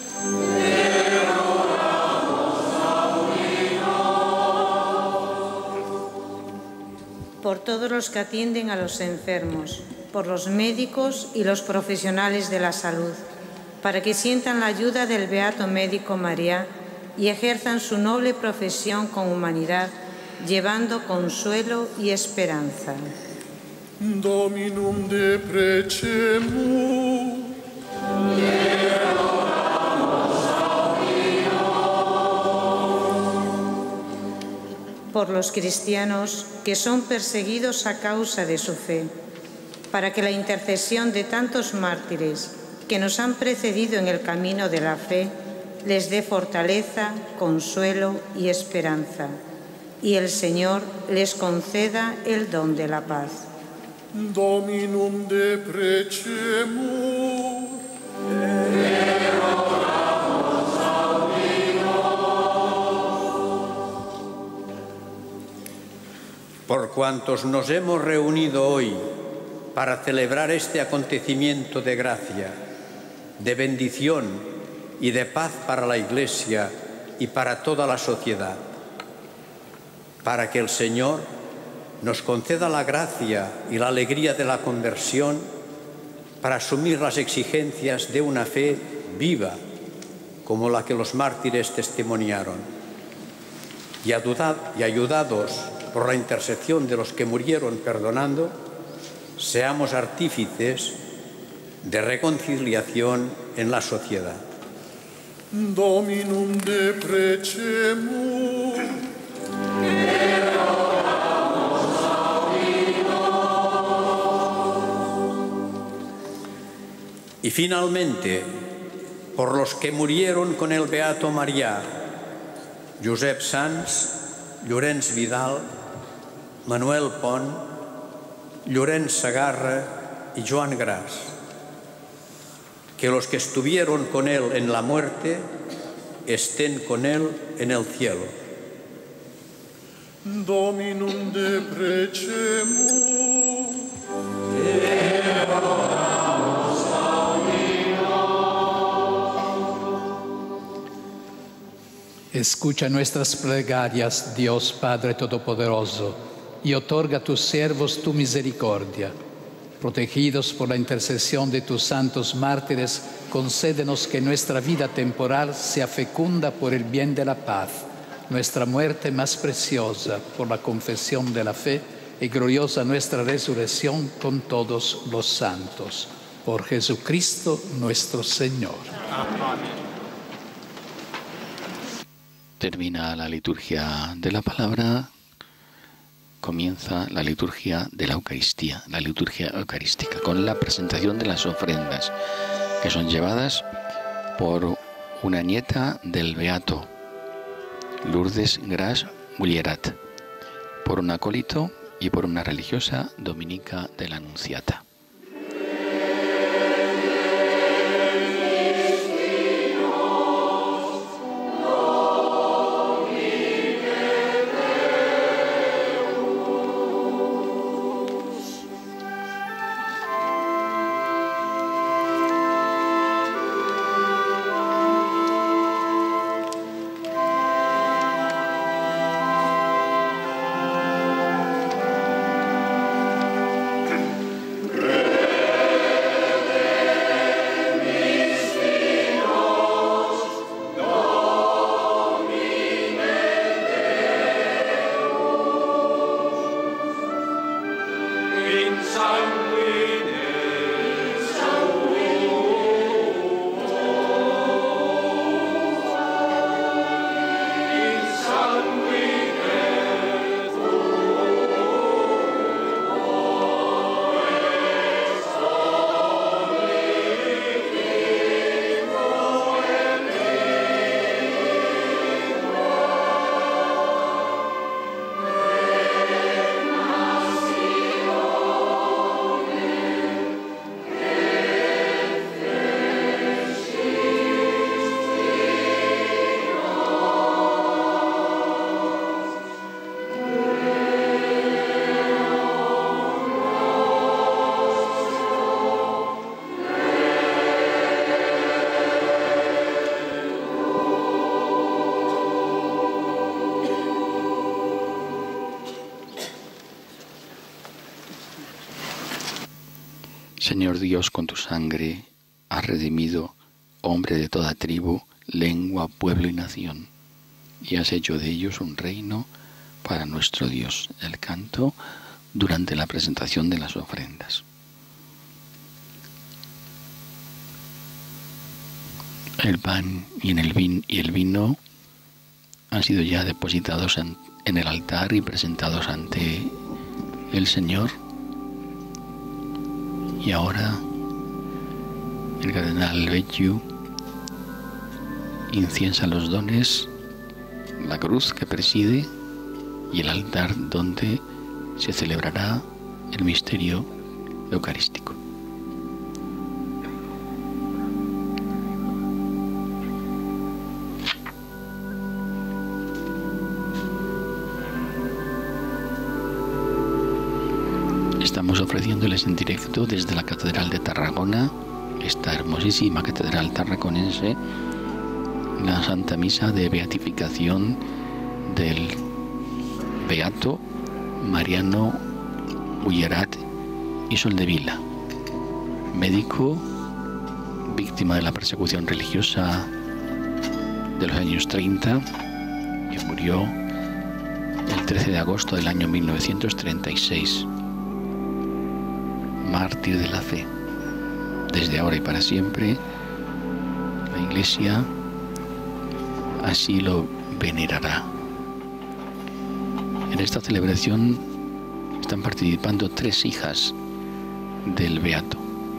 Por todos los que atienden a los enfermos, por los médicos y los profesionales de la salud, para que sientan la ayuda del Beato Médico María y ejerzan su noble profesión con humanidad, llevando consuelo y esperanza. Dominum deprecemur. Por los cristianos que son perseguidos a causa de su fe, para que la intercesión de tantos mártires que nos han precedido en el camino de la fe les dé fortaleza, consuelo y esperanza, y el Señor les conceda el don de la paz. Dominum deprecemur. Por cuantos nos hemos reunido hoy para celebrar este acontecimiento de gracia, de bendición y de paz para la Iglesia y para toda la sociedad, para que el Señor nos conceda la gracia y la alegría de la conversión para asumir las exigencias de una fe viva, como la que los mártires testimoniaron, y ayudados por la intercesión de los que murieron perdonando, seamos artífices de reconciliación en la sociedad. Dominum deprecemur. Y finalmente, por los que murieron con el Beato María, Josep Sans, Llorenç Vidal, Manuel Pont, Llorenç Segarra y Joan Gras, que los que estuvieron con él en la muerte estén con él en el cielo. Dominum deprecemur. Escucha nuestras plegarias, Dios Padre Todopoderoso, y otorga a tus siervos tu misericordia. Protegidos por la intercesión de tus santos mártires, concédenos que nuestra vida temporal sea fecunda por el bien de la paz, nuestra muerte más preciosa por la confesión de la fe y gloriosa nuestra resurrección con todos los santos. Por Jesucristo nuestro Señor. Amén. Termina la liturgia de la palabra, comienza la liturgia de la Eucaristía, la liturgia eucarística, con la presentación de las ofrendas, que son llevadas por una nieta del beato, Lourdes Gras Mullerat, por un acólito y por una religiosa dominica de la Anunciata. Señor Dios, con tu sangre has redimido hombre de toda tribu, lengua, pueblo y nación, y has hecho de ellos un reino para nuestro Dios. El canto durante la presentación de las ofrendas. El pan y el vino han sido ya depositados en el altar y presentados ante el Señor. Y ahora el cardenal Becciu inciensa los dones, la cruz que preside y el altar donde se celebrará el misterio eucarístico. Estamos ofreciéndoles en directo desde la Catedral de Tarragona, esta hermosísima catedral tarraconense, la Santa Misa de beatificación del beato Mariano Mullerat y Soldevila, médico, víctima de la persecución religiosa de los años 30, que murió el 13 de agosto del año 1936. Mártir de la fe. Desde ahora y para siempre, la Iglesia así lo venerará. En esta celebración están participando 3 hijas del beato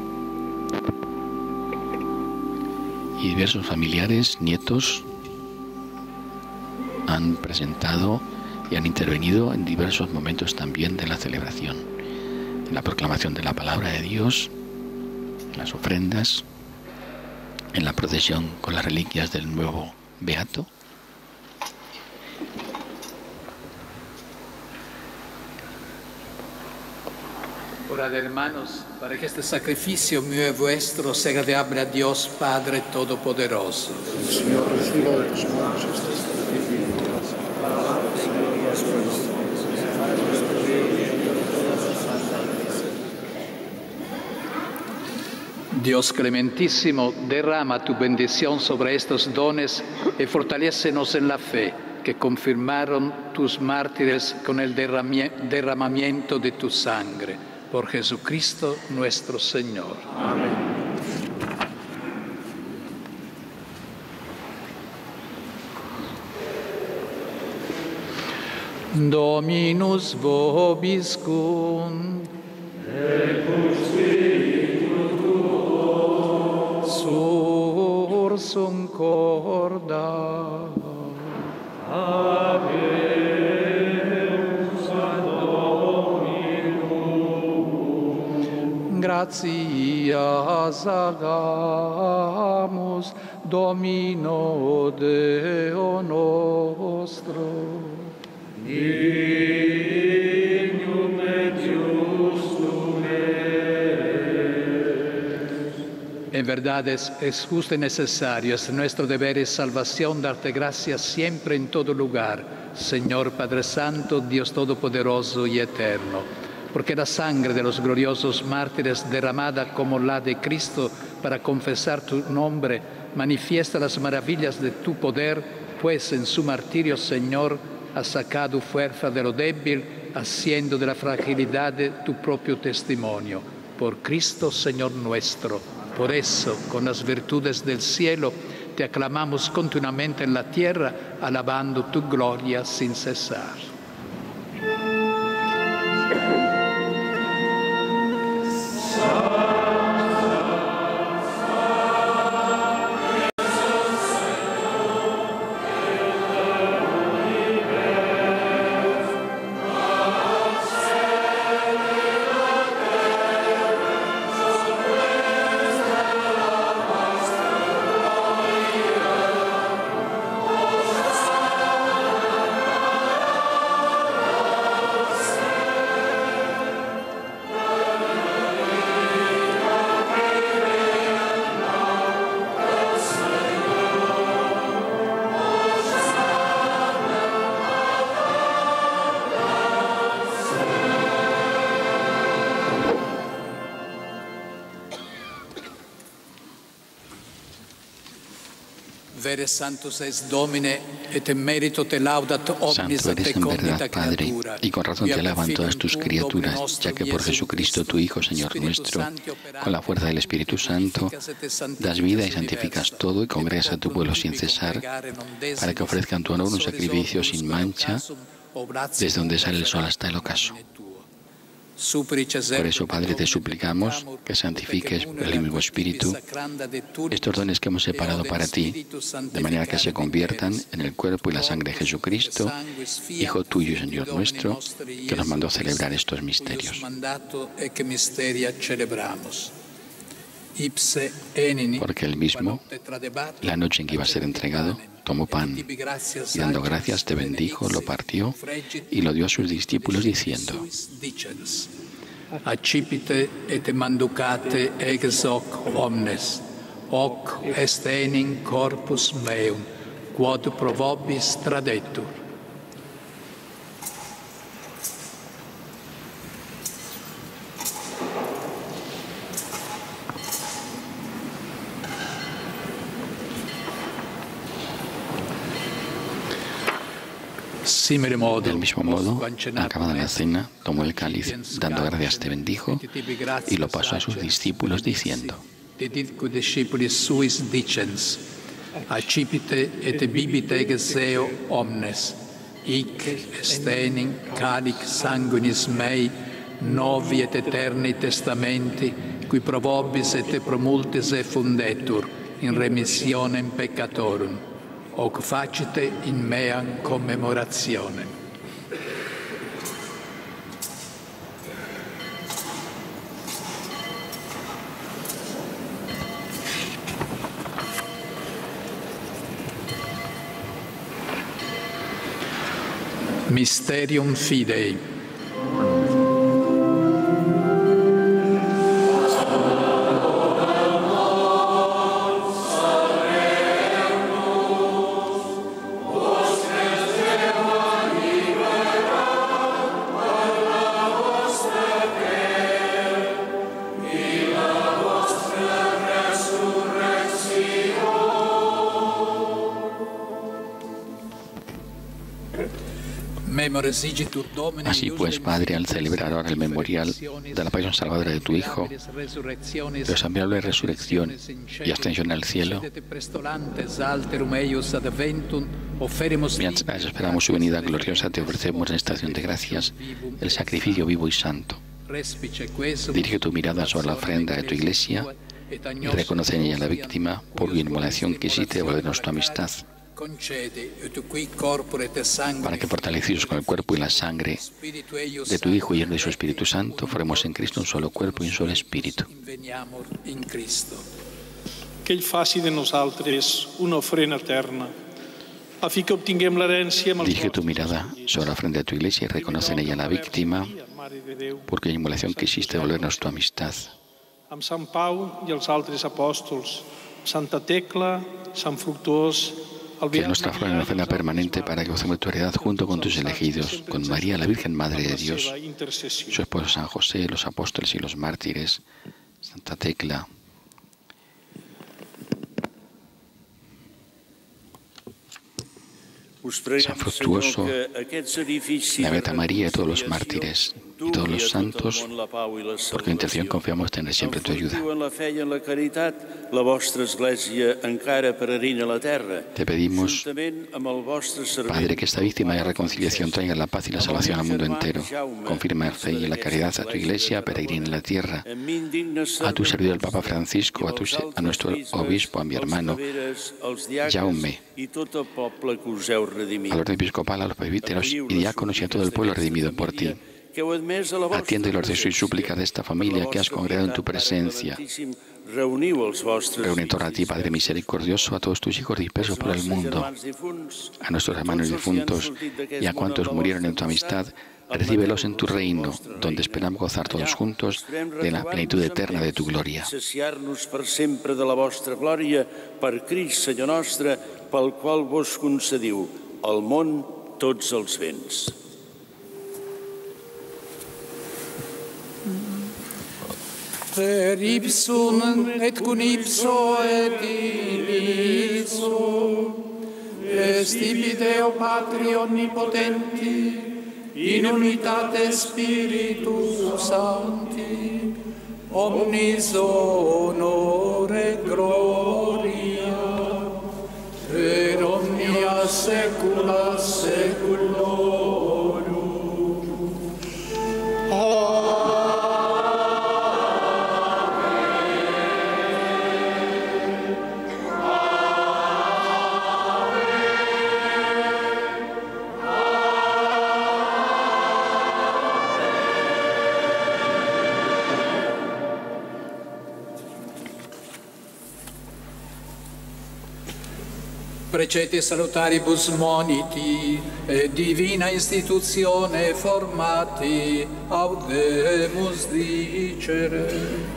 y diversos familiares, nietos, han presentado y han intervenido en diversos momentos también de la celebración. La proclamación de la palabra de Dios, las ofrendas, en la procesión con las reliquias del nuevo beato. Orad, hermanos, para que este sacrificio mío y vuestro sea agradable a Dios Padre Todopoderoso. Señor, reciba de tus manos este sacrificio para la gloria Dios clementísimo, derrama tu bendición sobre estos dones y fortalécenos en la fe que confirmaron tus mártires con el derramamiento de tu sangre. Por Jesucristo nuestro Señor. Amén. Dominus vobiscum. Et cum spiritu tuo. Sursum corda. Amen. Dominum. Gratias hagamos, Domino Deo nostro. Dignum et justum es. En verdad es justo y necesario, es nuestro deber y salvación darte gracias siempre en todo lugar, Señor Padre Santo, Dios Todopoderoso y Eterno, porque la sangre de los gloriosos mártires derramada como la de Cristo para confesar tu nombre manifiesta las maravillas de tu poder, pues en su martirio, Señor, has sacado fuerza de lo débil, haciendo de la fragilidad de tu propio testimonio. Por Cristo, Señor nuestro. Por eso, con las virtudes del cielo, te aclamamos continuamente en la tierra, alabando tu gloria sin cesar. Vere Santus es Domine, et in merito te laudat omnis Santo eres en verdad, Padre, y con razón te alaban todas tus criaturas, ya que por Jesucristo, tu Hijo, Señor nuestro, con la fuerza del Espíritu Santo, das vida y santificas todo y congregas a tu pueblo sin cesar, para que ofrezcan tu honor un sacrificio sin mancha, desde donde sale el sol hasta el ocaso. Por eso, Padre, te suplicamos que santifiques por el mismo Espíritu estos dones que hemos separado para ti, de manera que se conviertan en el cuerpo y la sangre de Jesucristo, Hijo tuyo y Señor nuestro, que nos mandó celebrar estos misterios. Porque él mismo, la noche en que iba a ser entregado, tomó pan y dando gracias te bendijo, lo partió y lo dio a sus discípulos diciendo: Accipite et manducate ex hoc omnes, hoc est enim corpus meum, quod pro vobis tradetur. Del mismo modo, acabada la cena, tomó el cáliz, dando gracias te bendijo, y lo pasó a sus discípulos diciendo: Accipite et bibite ex eo omnes, hic est enim calic sanguinis mei, novi et eterni testamenti, qui pro vobis et pro multis effundetur, in remissionem peccatorum. Hoc facite in meam commemorationem. Mysterium Fidei. Así pues, Padre, al celebrar ahora el memorial de la pasión salvadora de tu Hijo, de los admirables resurrección y ascensión al cielo, mientras esperamos su venida gloriosa, te ofrecemos en esta acción de gracias el sacrificio vivo y santo. Dirige tu mirada sobre la ofrenda de tu Iglesia y reconoce en ella la víctima por la inmolación que hiciste devolvernos tu amistad, para que fortalecidos con el cuerpo y la sangre de tu Hijo y lleno de su Espíritu Santo, formemos en Cristo un solo cuerpo y un solo espíritu. Que Ell faci de nosaltres una ofrena eterna, a fi que obtinguem l'herència amb els Dirige tu mirada sobre la ofrenda de tu Iglesia y reconoce en ella la víctima, porque la inmolación que hiciste devolvernos tu amistad. Amb Sant Pau i els altres apòstols, Santa Tecla, Sant Fructuós, Que es nuestra flor en la ofrenda permanente para que gocemos tu heredad junto con tus elegidos, con María, la Virgen Madre de Dios, su esposo San José, los apóstoles y los mártires, Santa Tecla, San Fructuoso, la Beata María y todos los mártires y todos los santos, porque en intercesión confiamos tener siempre tu ayuda. Te pedimos, Padre, que esta víctima de reconciliación traiga la paz y la salvación al mundo entero. Confirma la fe y la caridad a tu Iglesia peregrina en la tierra, a tu servidor el Papa Francisco, a nuestro obispo, a mi hermano Jaume, al orden episcopal, a los presbíteros y diáconos y a todo el pueblo redimido por ti. Atiende los deseos y súplicas de esta familia que has congregado en tu presencia. Reúne en torno a ti, Padre misericordioso, a todos tus hijos dispersos por el mundo, a nuestros hermanos difuntos y a cuantos murieron en tu amistad. Recíbelos en tu reino, donde esperamos gozar todos juntos de la plenitud eterna de tu gloria. Per sempre de la vostra glòria, per Crist, Senyor nostre, pel qual vos concediu al món tots els béns. Per ipsum et cum ipso et in ipso, est tibi Deo Patri Omnipotenti, in unitate Spiritus Sancti, omnis honor et gloria, per omnia saecula saeculorum. Precete salutaribus moniti, e divina instituzione formati, audemus dicere.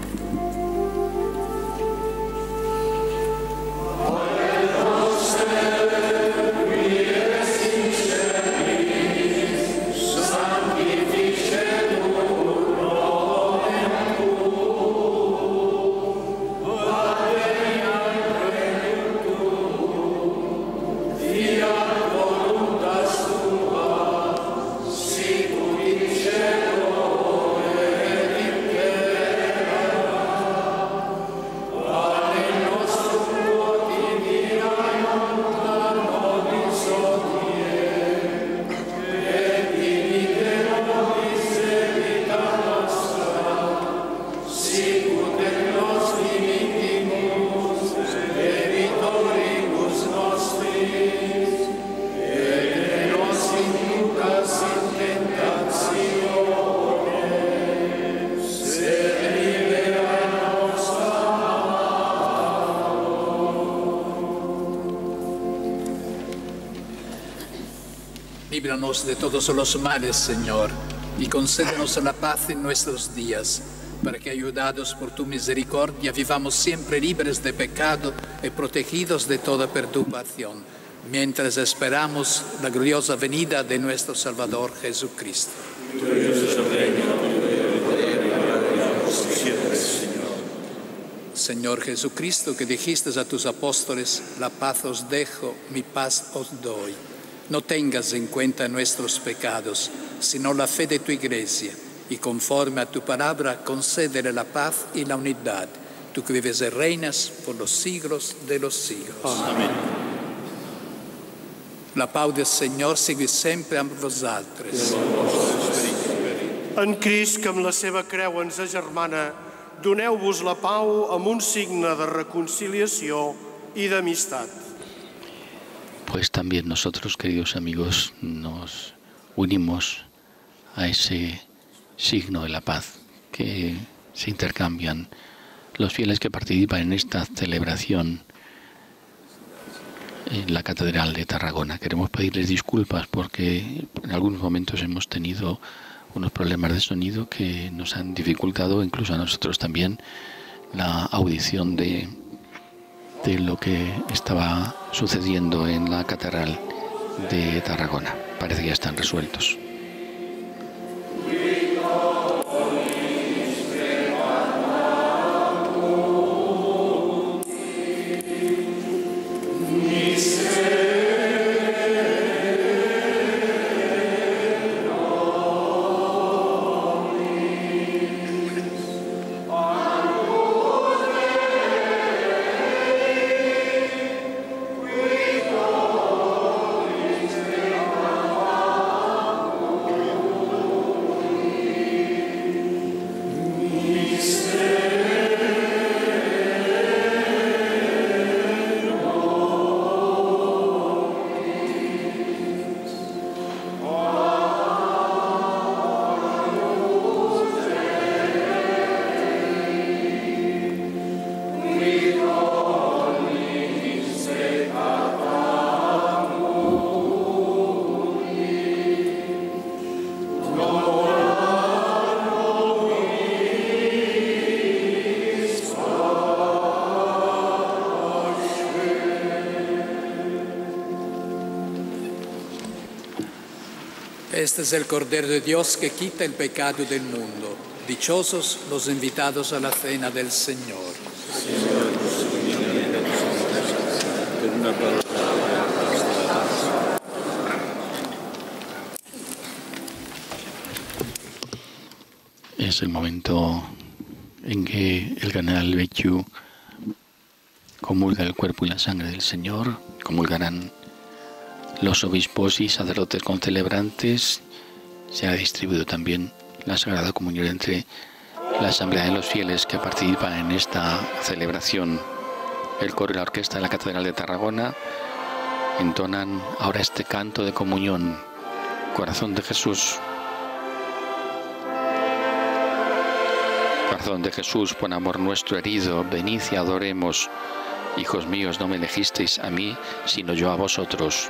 Líbranos de todos los males, Señor, y concédenos la paz en nuestros días, para que, ayudados por tu misericordia, vivamos siempre libres de pecado y protegidos de toda perturbación, mientras esperamos la gloriosa venida de nuestro Salvador Jesucristo. Señor Jesucristo, que dijiste a tus apóstoles, la paz os dejo, mi paz os doy. No tengas en cuenta nuestros pecados, sino la fe de tu Iglesia, y conforme a tu palabra, concédele la paz y la unidad. Tú que vives y reinas por los siglos de los siglos. Amén. La pau del Senyor sigui sempre amb vosaltres. En Crist, que amb la seva creu ens agermana, doneu-vos la pau amb un signe de reconciliació i d'amistat. Pues también nosotros, queridos amigos, nos unimos a ese signo de la paz que se intercambian los fieles que participan en esta celebración en la Catedral de Tarragona. Queremos pedirles disculpas porque en algunos momentos hemos tenido unos problemas de sonido que nos han dificultado, incluso a nosotros también, la audición de lo que estaba sucediendo en la Catedral de Tarragona. Parece que ya están resueltos. Este es el Cordero de Dios que quita el pecado del mundo. Dichosos los invitados a la cena del Señor. Es el momento en que el cardenal Becciu comulga el cuerpo y la sangre del Señor. Comulgarán los obispos y sacerdotes concelebrantes. Se ha distribuido también la Sagrada Comunión entre la Asamblea de los Fieles que participan en esta celebración. El coro y la orquesta de la Catedral de Tarragona entonan ahora este canto de comunión. Corazón de Jesús. Corazón de Jesús, por amor nuestro herido, venid y adoremos. Hijos míos, no me elegisteis a mí, sino yo a vosotros.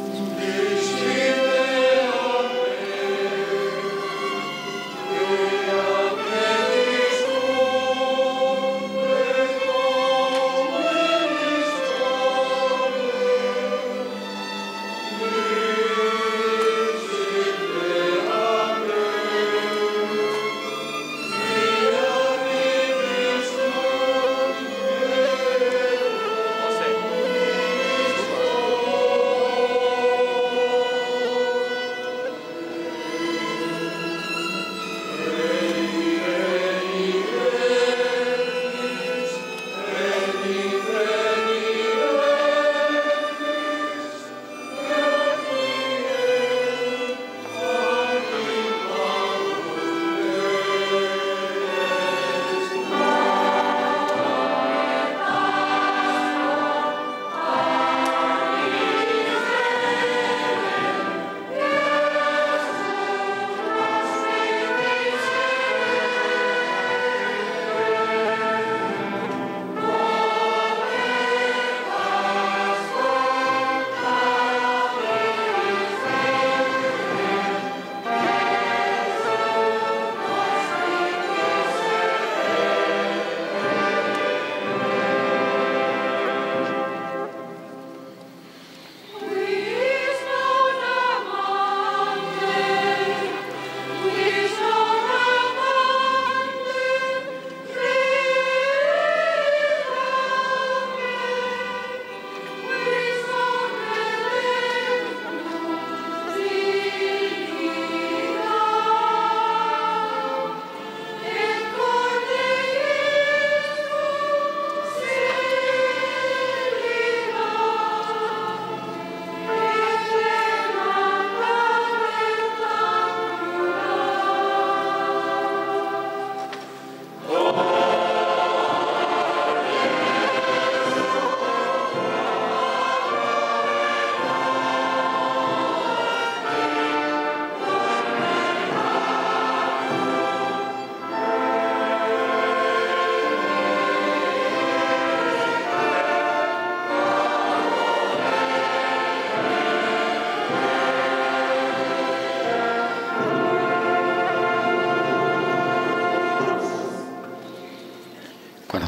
Yeah.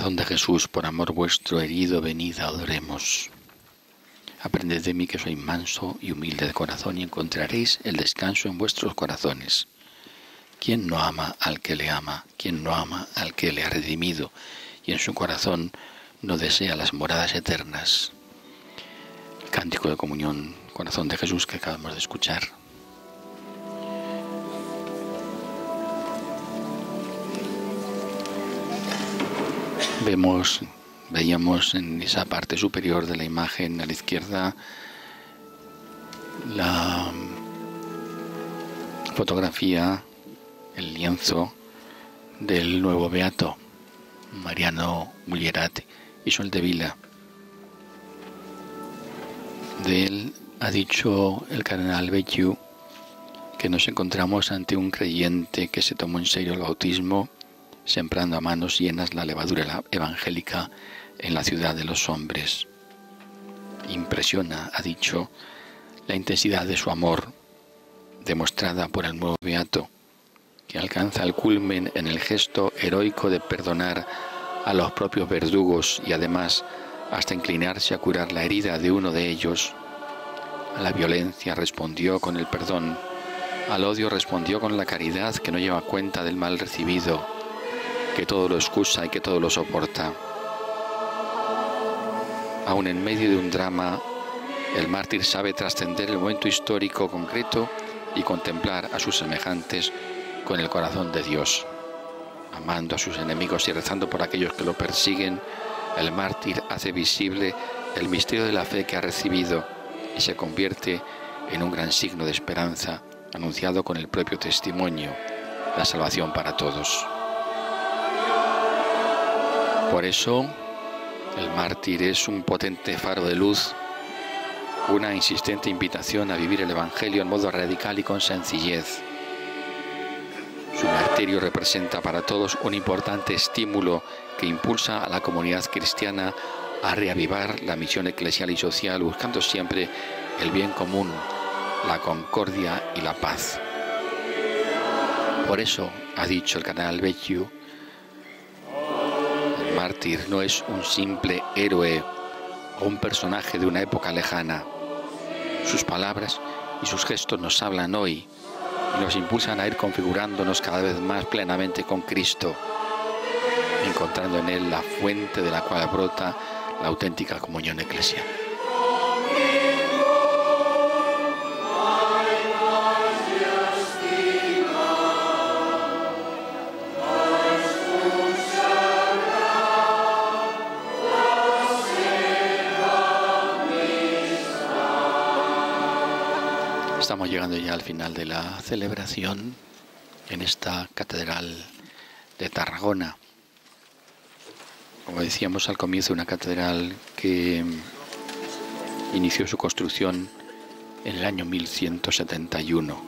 Corazón de Jesús, por amor vuestro herido, venid, adoremos. Aprended de mí que soy manso y humilde de corazón y encontraréis el descanso en vuestros corazones. ¿Quién no ama al que le ama? ¿Quién no ama al que le ha redimido? Y en su corazón no desea las moradas eternas. El cántico de comunión, Corazón de Jesús, que acabamos de escuchar. Veíamos en esa parte superior de la imagen a la izquierda la fotografía, el lienzo del nuevo beato, Mariano Mulierat y Soldevila. De él ha dicho el cardenal Becciu que nos encontramos ante un creyente que se tomó en serio el bautismo, sembrando a manos llenas la levadura evangélica en la ciudad de los hombres. Impresiona, ha dicho, la intensidad de su amor, demostrada por el nuevo beato, que alcanza el culmen en el gesto heroico de perdonar a los propios verdugos y además hasta inclinarse a curar la herida de uno de ellos. A la violencia respondió con el perdón, al odio respondió con la caridad que no lleva cuenta del mal recibido, que todo lo excusa y que todo lo soporta. Aun en medio de un drama, el mártir sabe trascender el momento histórico concreto y contemplar a sus semejantes con el corazón de Dios. Amando a sus enemigos y rezando por aquellos que lo persiguen, el mártir hace visible el misterio de la fe que ha recibido y se convierte en un gran signo de esperanza, anunciado con el propio testimonio, la salvación para todos. Por eso, el mártir es un potente faro de luz, una insistente invitación a vivir el Evangelio en modo radical y con sencillez. Su martirio representa para todos un importante estímulo que impulsa a la comunidad cristiana a reavivar la misión eclesial y social, buscando siempre el bien común, la concordia y la paz. Por eso, ha dicho el cardenal Becciu, el mártir no es un simple héroe o un personaje de una época lejana. Sus palabras y sus gestos nos hablan hoy y nos impulsan a ir configurándonos cada vez más plenamente con Cristo, encontrando en Él la fuente de la cual brota la auténtica comunión eclesial. Estamos llegando ya al final de la celebración en esta catedral de Tarragona. Como decíamos al comienzo, una catedral que inició su construcción en el año 1171.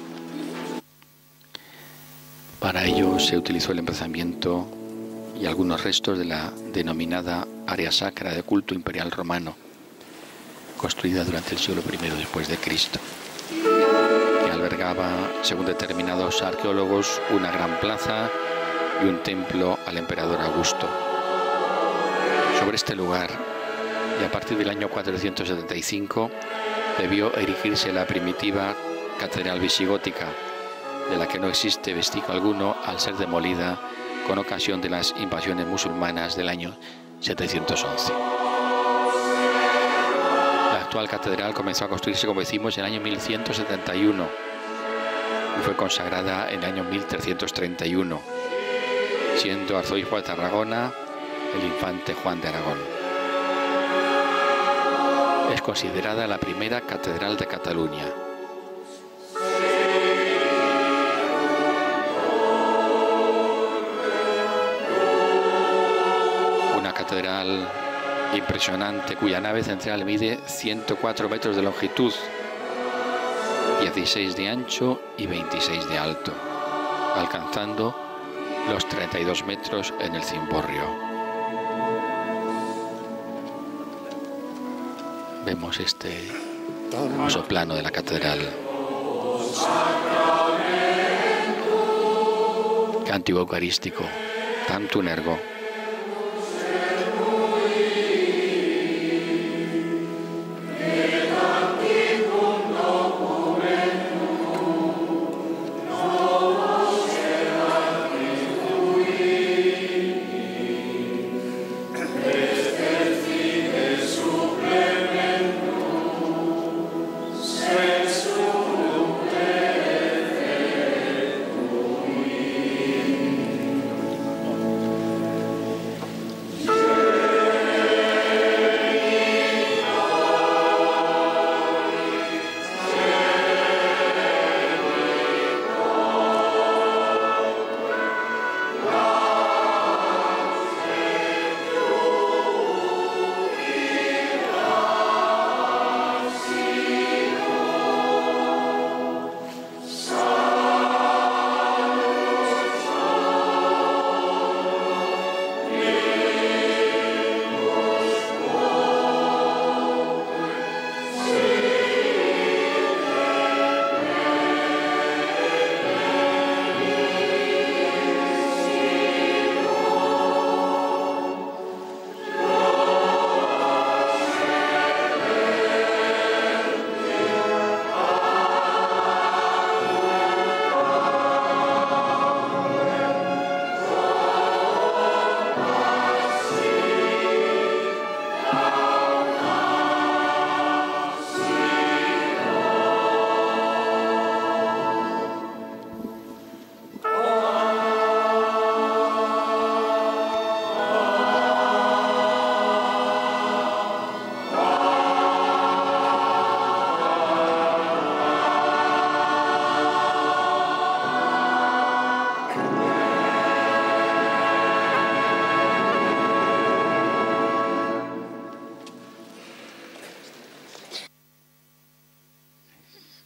Para ello se utilizó el emplazamiento y algunos restos de la denominada área sacra de culto imperial romano, construida durante el siglo I después de Cristo, que albergaba, según determinados arqueólogos, una gran plaza y un templo al emperador Augusto. Sobre este lugar, y a partir del año 475, debió erigirse la primitiva catedral visigótica, de la que no existe vestigio alguno al ser demolida con ocasión de las invasiones musulmanas del año 711. La actual catedral comenzó a construirse, como decimos, en el año 1171 y fue consagrada en el año 1331, siendo arzobispo de Tarragona el infante Juan de Aragón. Es considerada la primera catedral de Cataluña. Una catedral impresionante cuya nave central mide 104 metros de longitud, 16 de ancho y 26 de alto, alcanzando los 32 metros en el cimborrio. Vemos este hermoso plano de la catedral. Cántico eucarístico, Tantum ergo.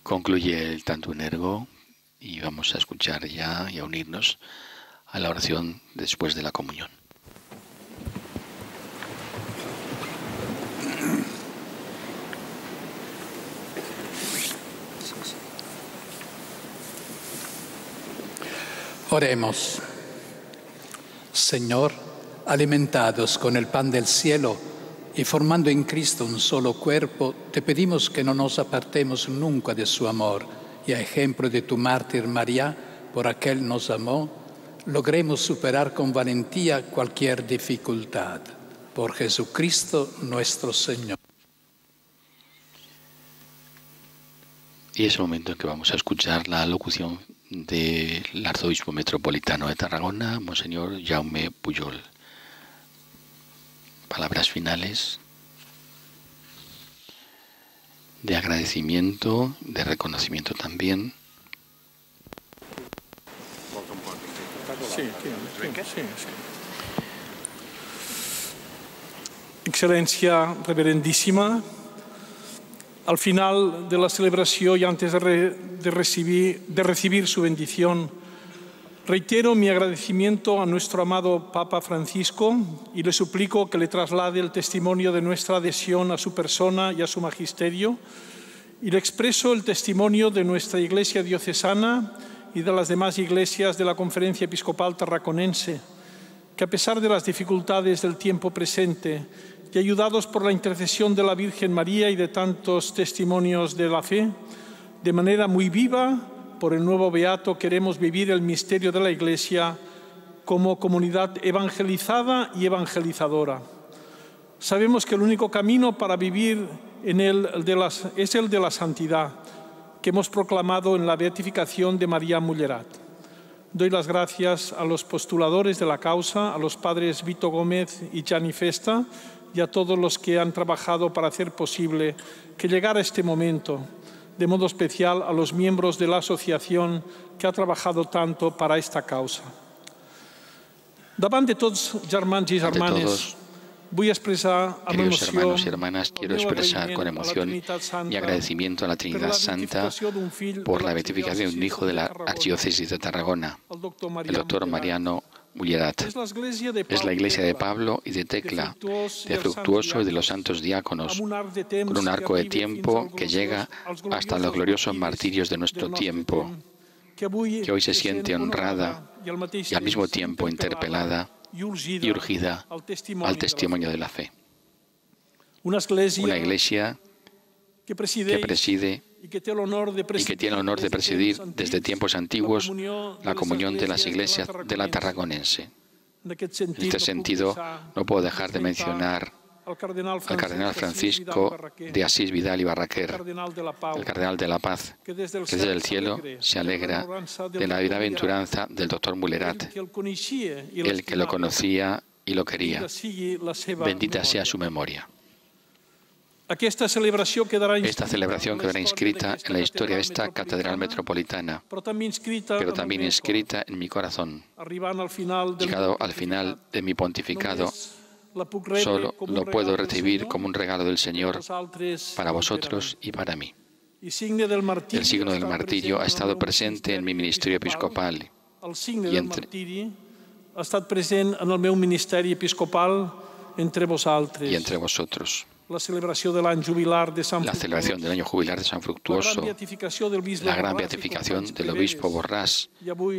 Concluye el Tantum in Ergo y vamos a escuchar ya y a unirnos a la oración después de la comunión. Oremos. Señor, alimentados con el pan del cielo y formando en Cristo un solo cuerpo, te pedimos que no nos apartemos nunca de su amor y a ejemplo de tu mártir María, por aquel nos amó, logremos superar con valentía cualquier dificultad. Por Jesucristo nuestro Señor. Y es el momento en que vamos a escuchar la locución del arzobispo metropolitano de Tarragona, Monseñor Jaume Pujol. Palabras finales de agradecimiento, de reconocimiento también. Excelencia reverendísima, al final de la celebración y antes de recibir su bendición, reitero mi agradecimiento a nuestro amado Papa Francisco y le suplico que le traslade el testimonio de nuestra adhesión a su persona y a su magisterio, y le expreso el testimonio de nuestra Iglesia diocesana y de las demás iglesias de la Conferencia Episcopal Tarraconense, que a pesar de las dificultades del tiempo presente y ayudados por la intercesión de la Virgen María y de tantos testimonios de la fe, de manera muy viva, por el nuevo beato, queremos vivir el misterio de la Iglesia como comunidad evangelizada y evangelizadora. Sabemos que el único camino para vivir en él es el de la santidad, que hemos proclamado en la beatificación de María Mullerat. Doy las gracias a los postuladores de la causa, a los padres Vito Gómez y Gianni Festa, y a todos los que han trabajado para hacer posible que llegara este momento, de modo especial a los miembros de la asociación que ha trabajado tanto para esta causa. Davant de tots germans i germanes, voy a expresar a queridos hermanos y hermanas, quiero expresar con emoción mi agradecimiento a la Trinidad Santa por la beatificación de un hijo de la Archidiócesis de Tarragona, el doctor Mariano Mullerat. Es la iglesia de Pablo y de Tecla, de Fructuoso y de los santos diáconos, con un arco de tiempo que llega hasta los gloriosos martirios de nuestro tiempo, que hoy se siente honrada y al mismo tiempo interpelada y urgida al testimonio de la fe. Una iglesia que preside y que tiene el honor de presidir desde tiempos antiguos la comunión de las iglesias de la Tarraconense. En este sentido, no puedo dejar de mencionar al cardenal Francisco de Asís Vidal y Barraquer, el cardenal de la Paz, que desde el cielo se alegra de la bienaventuranza del doctor Mullerat, el que lo conocía y lo quería. Bendita sea su memoria. Esta celebración quedará inscrita en la historia de esta catedral metropolitana, pero también inscrita en mi corazón. Llegado al final de mi pontificado, solo lo puedo recibir como un regalo del Señor para vosotros y para mí. El signo del martirio ha estado presente en mi ministerio episcopal y entre vosotros. La celebración del año jubilar de San Fructuoso, la gran beatificación del obispo Borràs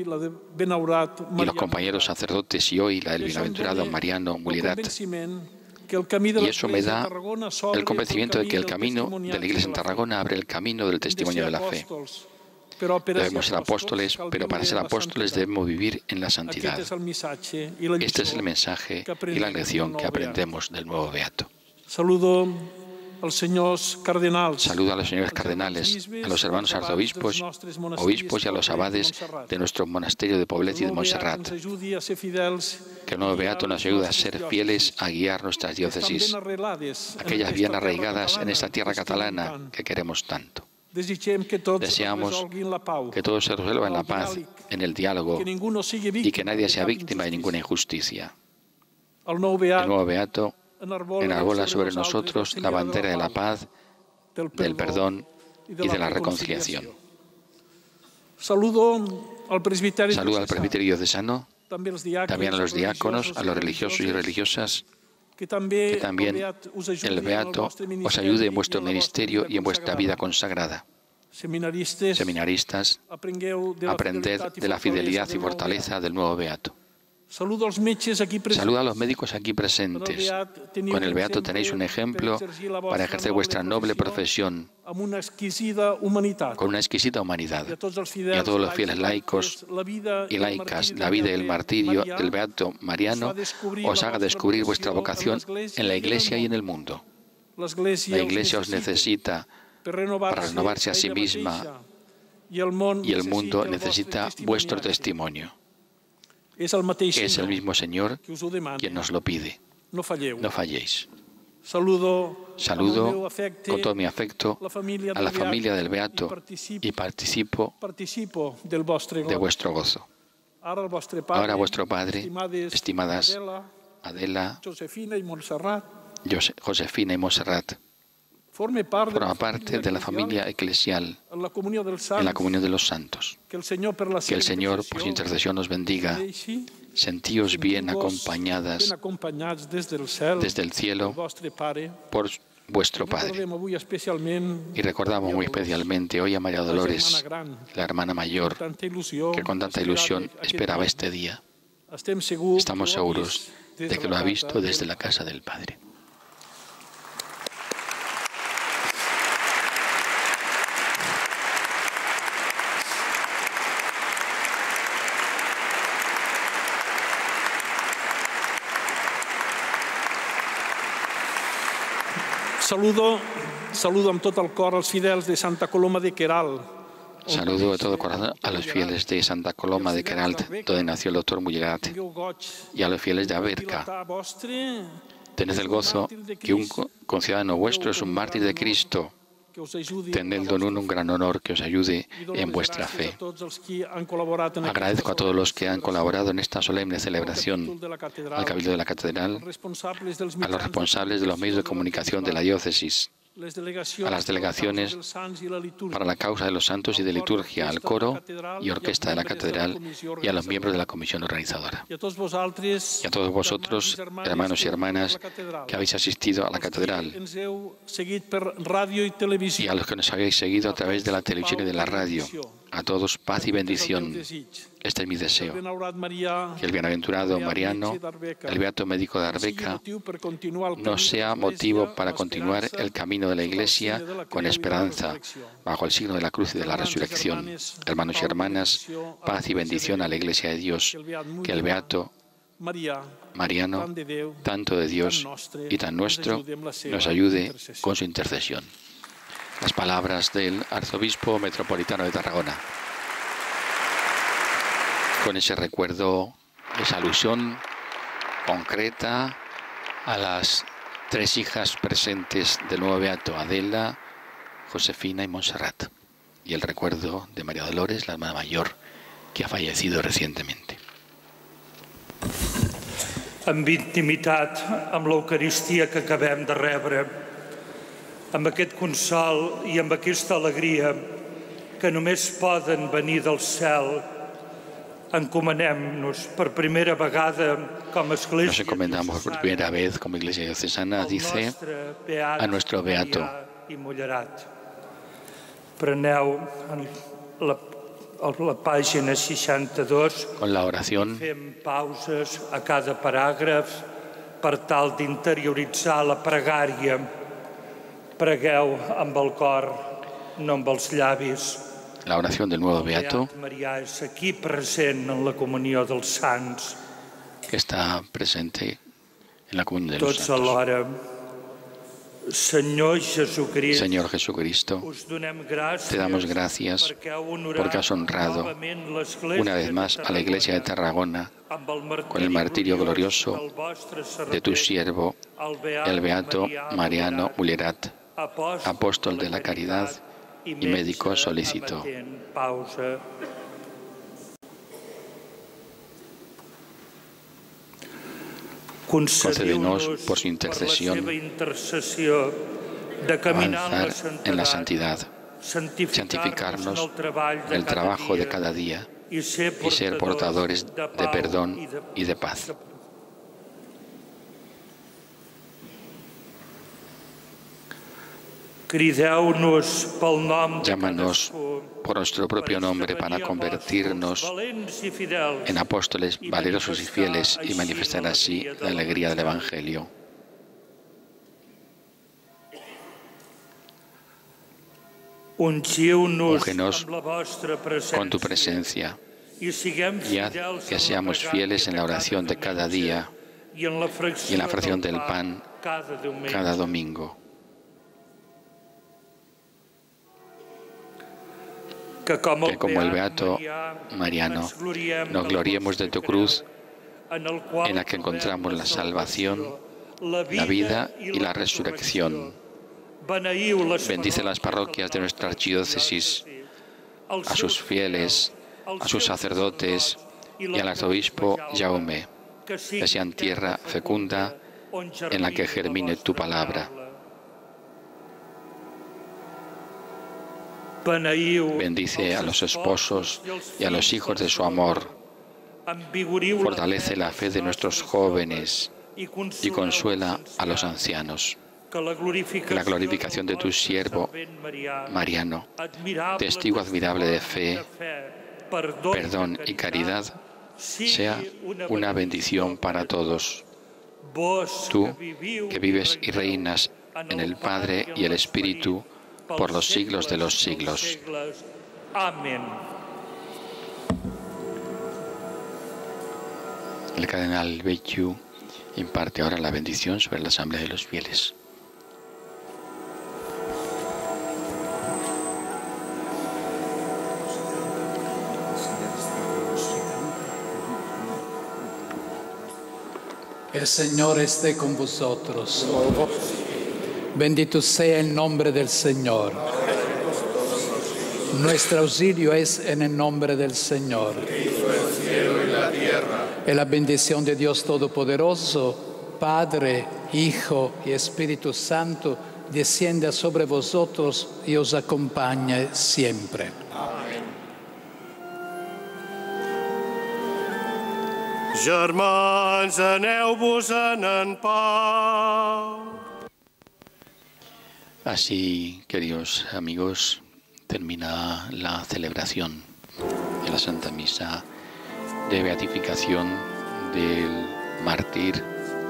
y los compañeros sacerdotes, y hoy la del bienaventurado Mariano Mullerat. Y eso me da el convencimiento de que el camino de la Iglesia en Tarragona abre el camino del testimonio de la fe. Debemos ser apóstoles, pero para ser apóstoles debemos vivir en la santidad. Este es el mensaje y la lección que aprendemos del nuevo beato. Saludo a los señores cardenales, a los hermanos arzobispos, obispos y a los abades de nuestro monasterio de Poblet y de Montserrat. Que el nuevo beato nos ayude a ser fieles a guiar nuestras diócesis, aquellas bien arraigadas en esta tierra catalana que queremos tanto. Deseamos que todo se resuelva en la paz, en el diálogo, y que nadie sea víctima de ninguna injusticia. El nuevo beato enarbola sobre nosotros la bandera de la paz, del perdón y de la reconciliación. Saludo al presbiterio diocesano, también a los diáconos, a los religiosos y religiosas, que también el Beato os ayude en vuestro ministerio y en vuestra vida consagrada. Seminaristas, aprended de la fidelidad y fortaleza del nuevo Beato. Saluda a los médicos aquí presentes. Con el Beato tenéis un ejemplo para ejercer vuestra noble profesión con una exquisita humanidad. Y a todos los fieles laicos y laicas, la vida y el martirio del Beato Mariano os haga descubrir vuestra vocación en la Iglesia y en el mundo. La Iglesia os necesita para renovarse a sí misma y el mundo necesita vuestro testimonio. Es el mismo Señor quien nos lo pide. No falléis. Saludo con todo mi afecto a la familia del Beato y participo de vuestro gozo. Ahora vuestro Padre, estimadas Adela, Josefina y Montserrat, forma parte de la familia eclesial en la comunión de los santos. Que el Señor, por su intercesión, os bendiga. Sentíos bien acompañadas desde el cielo por vuestro Padre. Y recordamos muy especialmente hoy a María Dolores, la hermana mayor, que con tanta ilusión esperaba este día. Estamos seguros de que lo ha visto desde la casa del Padre. Saludo amb tot el cor als fidels de Santa Coloma de Queralt. Saludo de todo corazón a los fieles de Santa Coloma de Queralt, donde nació el doctor Mullerat, y a los fieles de Averca. Tened el gozo que un conciudadano vuestro es un mártir de Cristo. Tenedlo en un gran honor que os ayude en vuestra fe. Agradezco a todos los que han colaborado en esta solemne celebración, al Cabildo de la Catedral, a los responsables de los medios de comunicación de la diócesis, a las delegaciones para la causa de los santos y de liturgia, al coro y orquesta de la catedral y a los miembros de la comisión organizadora. Y a todos vosotros, hermanos y hermanas, que habéis asistido a la catedral y a los que nos habéis seguido a través de la televisión y de la radio. A todos paz y bendición. Este es mi deseo. Que el bienaventurado Mariano, el beato médico de Arbeca, nos sea motivo para continuar el camino de la Iglesia con esperanza, bajo el signo de la cruz y de la resurrección. Hermanos y hermanas, paz y bendición a la Iglesia de Dios. Que el beato Mariano, tanto de Dios y tan nuestro, nos ayude con su intercesión. Las palabras del arzobispo metropolitano de Tarragona. Con ese recuerdo, esa alusión concreta a las tres hijas presentes del nuevo beato, Adela, Josefina y Montserrat, y el recuerdo de María Dolores, la hermana mayor, que ha fallecido recientemente. Amb intimitat, amb l'Eucaristia que acabem de rebre, amb aquest consol i amb aquesta alegria que només poden venir del cel, encomanem-nos per primera vegada com a Església. Nos encomendamos por primera vez como Iglesia Diocesana, dice, a nuestro beato. Preneu la pàgina 62. Con la oración. Fem pauses a cada paràgraf per tal d'interioritzar la pregària. Pregueu amb el cor, no amb els llavis. La oración del nuevo beato, María es aquí present en la comunió dels sants. Que está presente en la comunión de los Tots santos. alhora. Señor Jesucristo, te damos gracias porque has honrado una vez más a la Iglesia de Tarragona con el martirio glorioso de tu siervo, el beato Mariano Mullerat, apóstol de la caridad y médico solícito. Concédenos por su intercesión avanzar en la santidad santificar-nos en el trabajo de cada día y ser portadores de perdón y de paz. Llámanos por nuestro propio nombre para convertirnos en apóstoles valerosos y fieles y manifestar así la alegría del Evangelio. Úngenos con tu presencia y haz que seamos fieles en la oración de cada día y en la fracción del pan cada domingo. Que como el beato Mariano nos gloriemos de tu cruz, en la que encontramos la salvación, la vida y la resurrección. Bendice las parroquias de nuestra archidiócesis, a sus fieles, a sus sacerdotes y al arzobispo Jaume, que sean tierra fecunda en la que germine tu palabra. Bendice a los esposos y a los hijos de su amor. Fortalece la fe de nuestros jóvenes y consuela a los ancianos. Que la glorificación de tu siervo Mariano, testigo admirable de fe, perdón y caridad, sea una bendición para todos. Tú, que vives y reinas en el Padre y el Espíritu, por los siglos de los siglos. Amén. El cardenal Becciu imparte ahora la bendición sobre la Asamblea de los Fieles. El Señor esté con vosotros. Bendito sea el nombre del Señor. Nuestro auxilio es en el nombre del Señor. Hizo el cielo y la tierra. Y la bendición de Dios Todopoderoso, Padre, Hijo y Espíritu Santo, descienda sobre vosotros y os acompañe siempre. Amén. Germans, aneu-vos-en en pau. Así, queridos amigos, termina la celebración de la Santa Misa de beatificación del mártir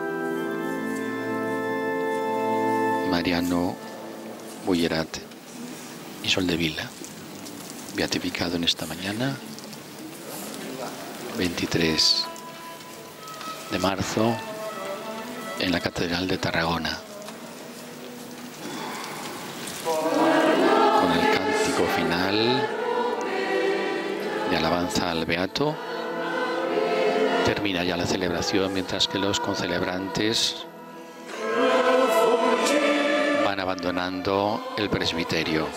Mariano Bullerat y Soldevila, beatificado en esta mañana, 23 de marzo, en la Catedral de Tarragona. Con el cántico final de alabanza al Beato, termina ya la celebración, mientras que los concelebrantes van abandonando el presbiterio.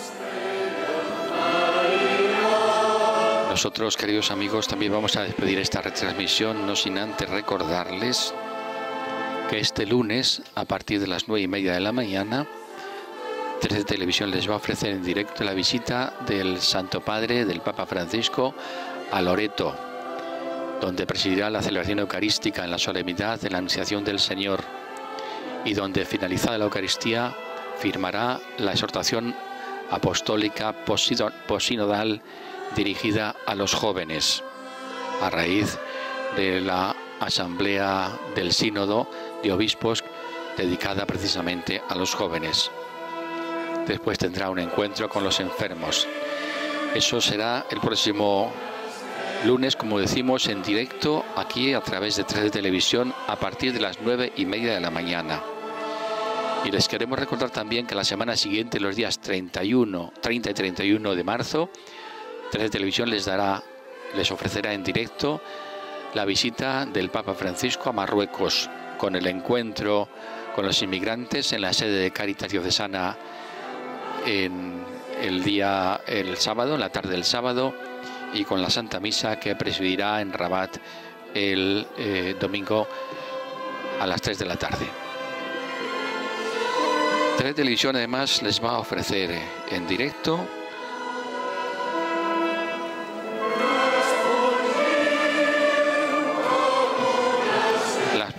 Nosotros, queridos amigos, también vamos a despedir esta retransmisión, no sin antes recordarles que este lunes, a partir de las 9:30 de la mañana, 13 Televisión les va a ofrecer en directo la visita del Santo Padre, del Papa Francisco, a Loreto, donde presidirá la celebración eucarística en la solemnidad de la Anunciación del Señor y donde, finalizada la Eucaristía, firmará la exhortación apostólica posinodal dirigida a los jóvenes, a raíz de la Asamblea del Sínodo de Obispos dedicada precisamente a los jóvenes. Después tendrá un encuentro con los enfermos. Eso será el próximo lunes, como decimos, en directo aquí a través de 13 Televisión a partir de las 9:30 de la mañana. Y les queremos recordar también que la semana siguiente, los días 30 y 31 de marzo, 13 Televisión les ofrecerá en directo la visita del Papa Francisco a Marruecos, con el encuentro con los inmigrantes en la sede de Cáritas Diocesana en el sábado, en la tarde del sábado, y con la Santa Misa que presidirá en Rabat el domingo a las 3 de la tarde. Televisión además les va a ofrecer en directo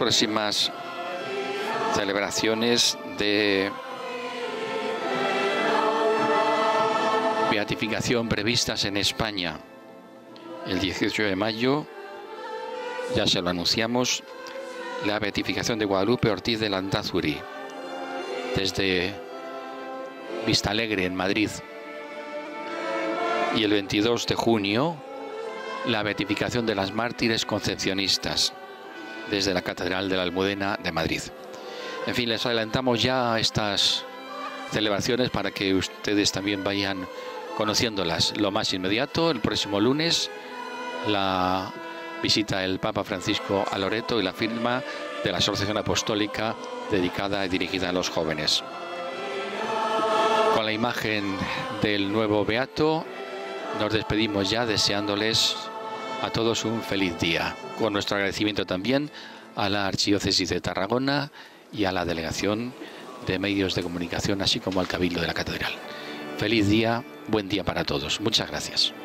próximas celebraciones de beatificación previstas en España. El 18 de mayo, ya se lo anunciamos, la beatificación de Guadalupe Ortiz de Landázuri, desde Vistalegre, en Madrid. Y el 22 de junio, la beatificación de las mártires concepcionistas, desde la Catedral de la Almudena de Madrid. En fin, les adelantamos ya estas celebraciones para que ustedes también vayan conociéndolas. Lo más inmediato, el próximo lunes, la visita del Papa Francisco a Loreto y la firma de la Asociación Apostólica dedicada y dirigida a los jóvenes. Con la imagen del nuevo beato, nos despedimos ya deseándoles a todos un feliz día. Con nuestro agradecimiento también a la Archidiócesis de Tarragona y a la Delegación de Medios de Comunicación, así como al Cabildo de la Catedral. Feliz día, buen día para todos. Muchas gracias.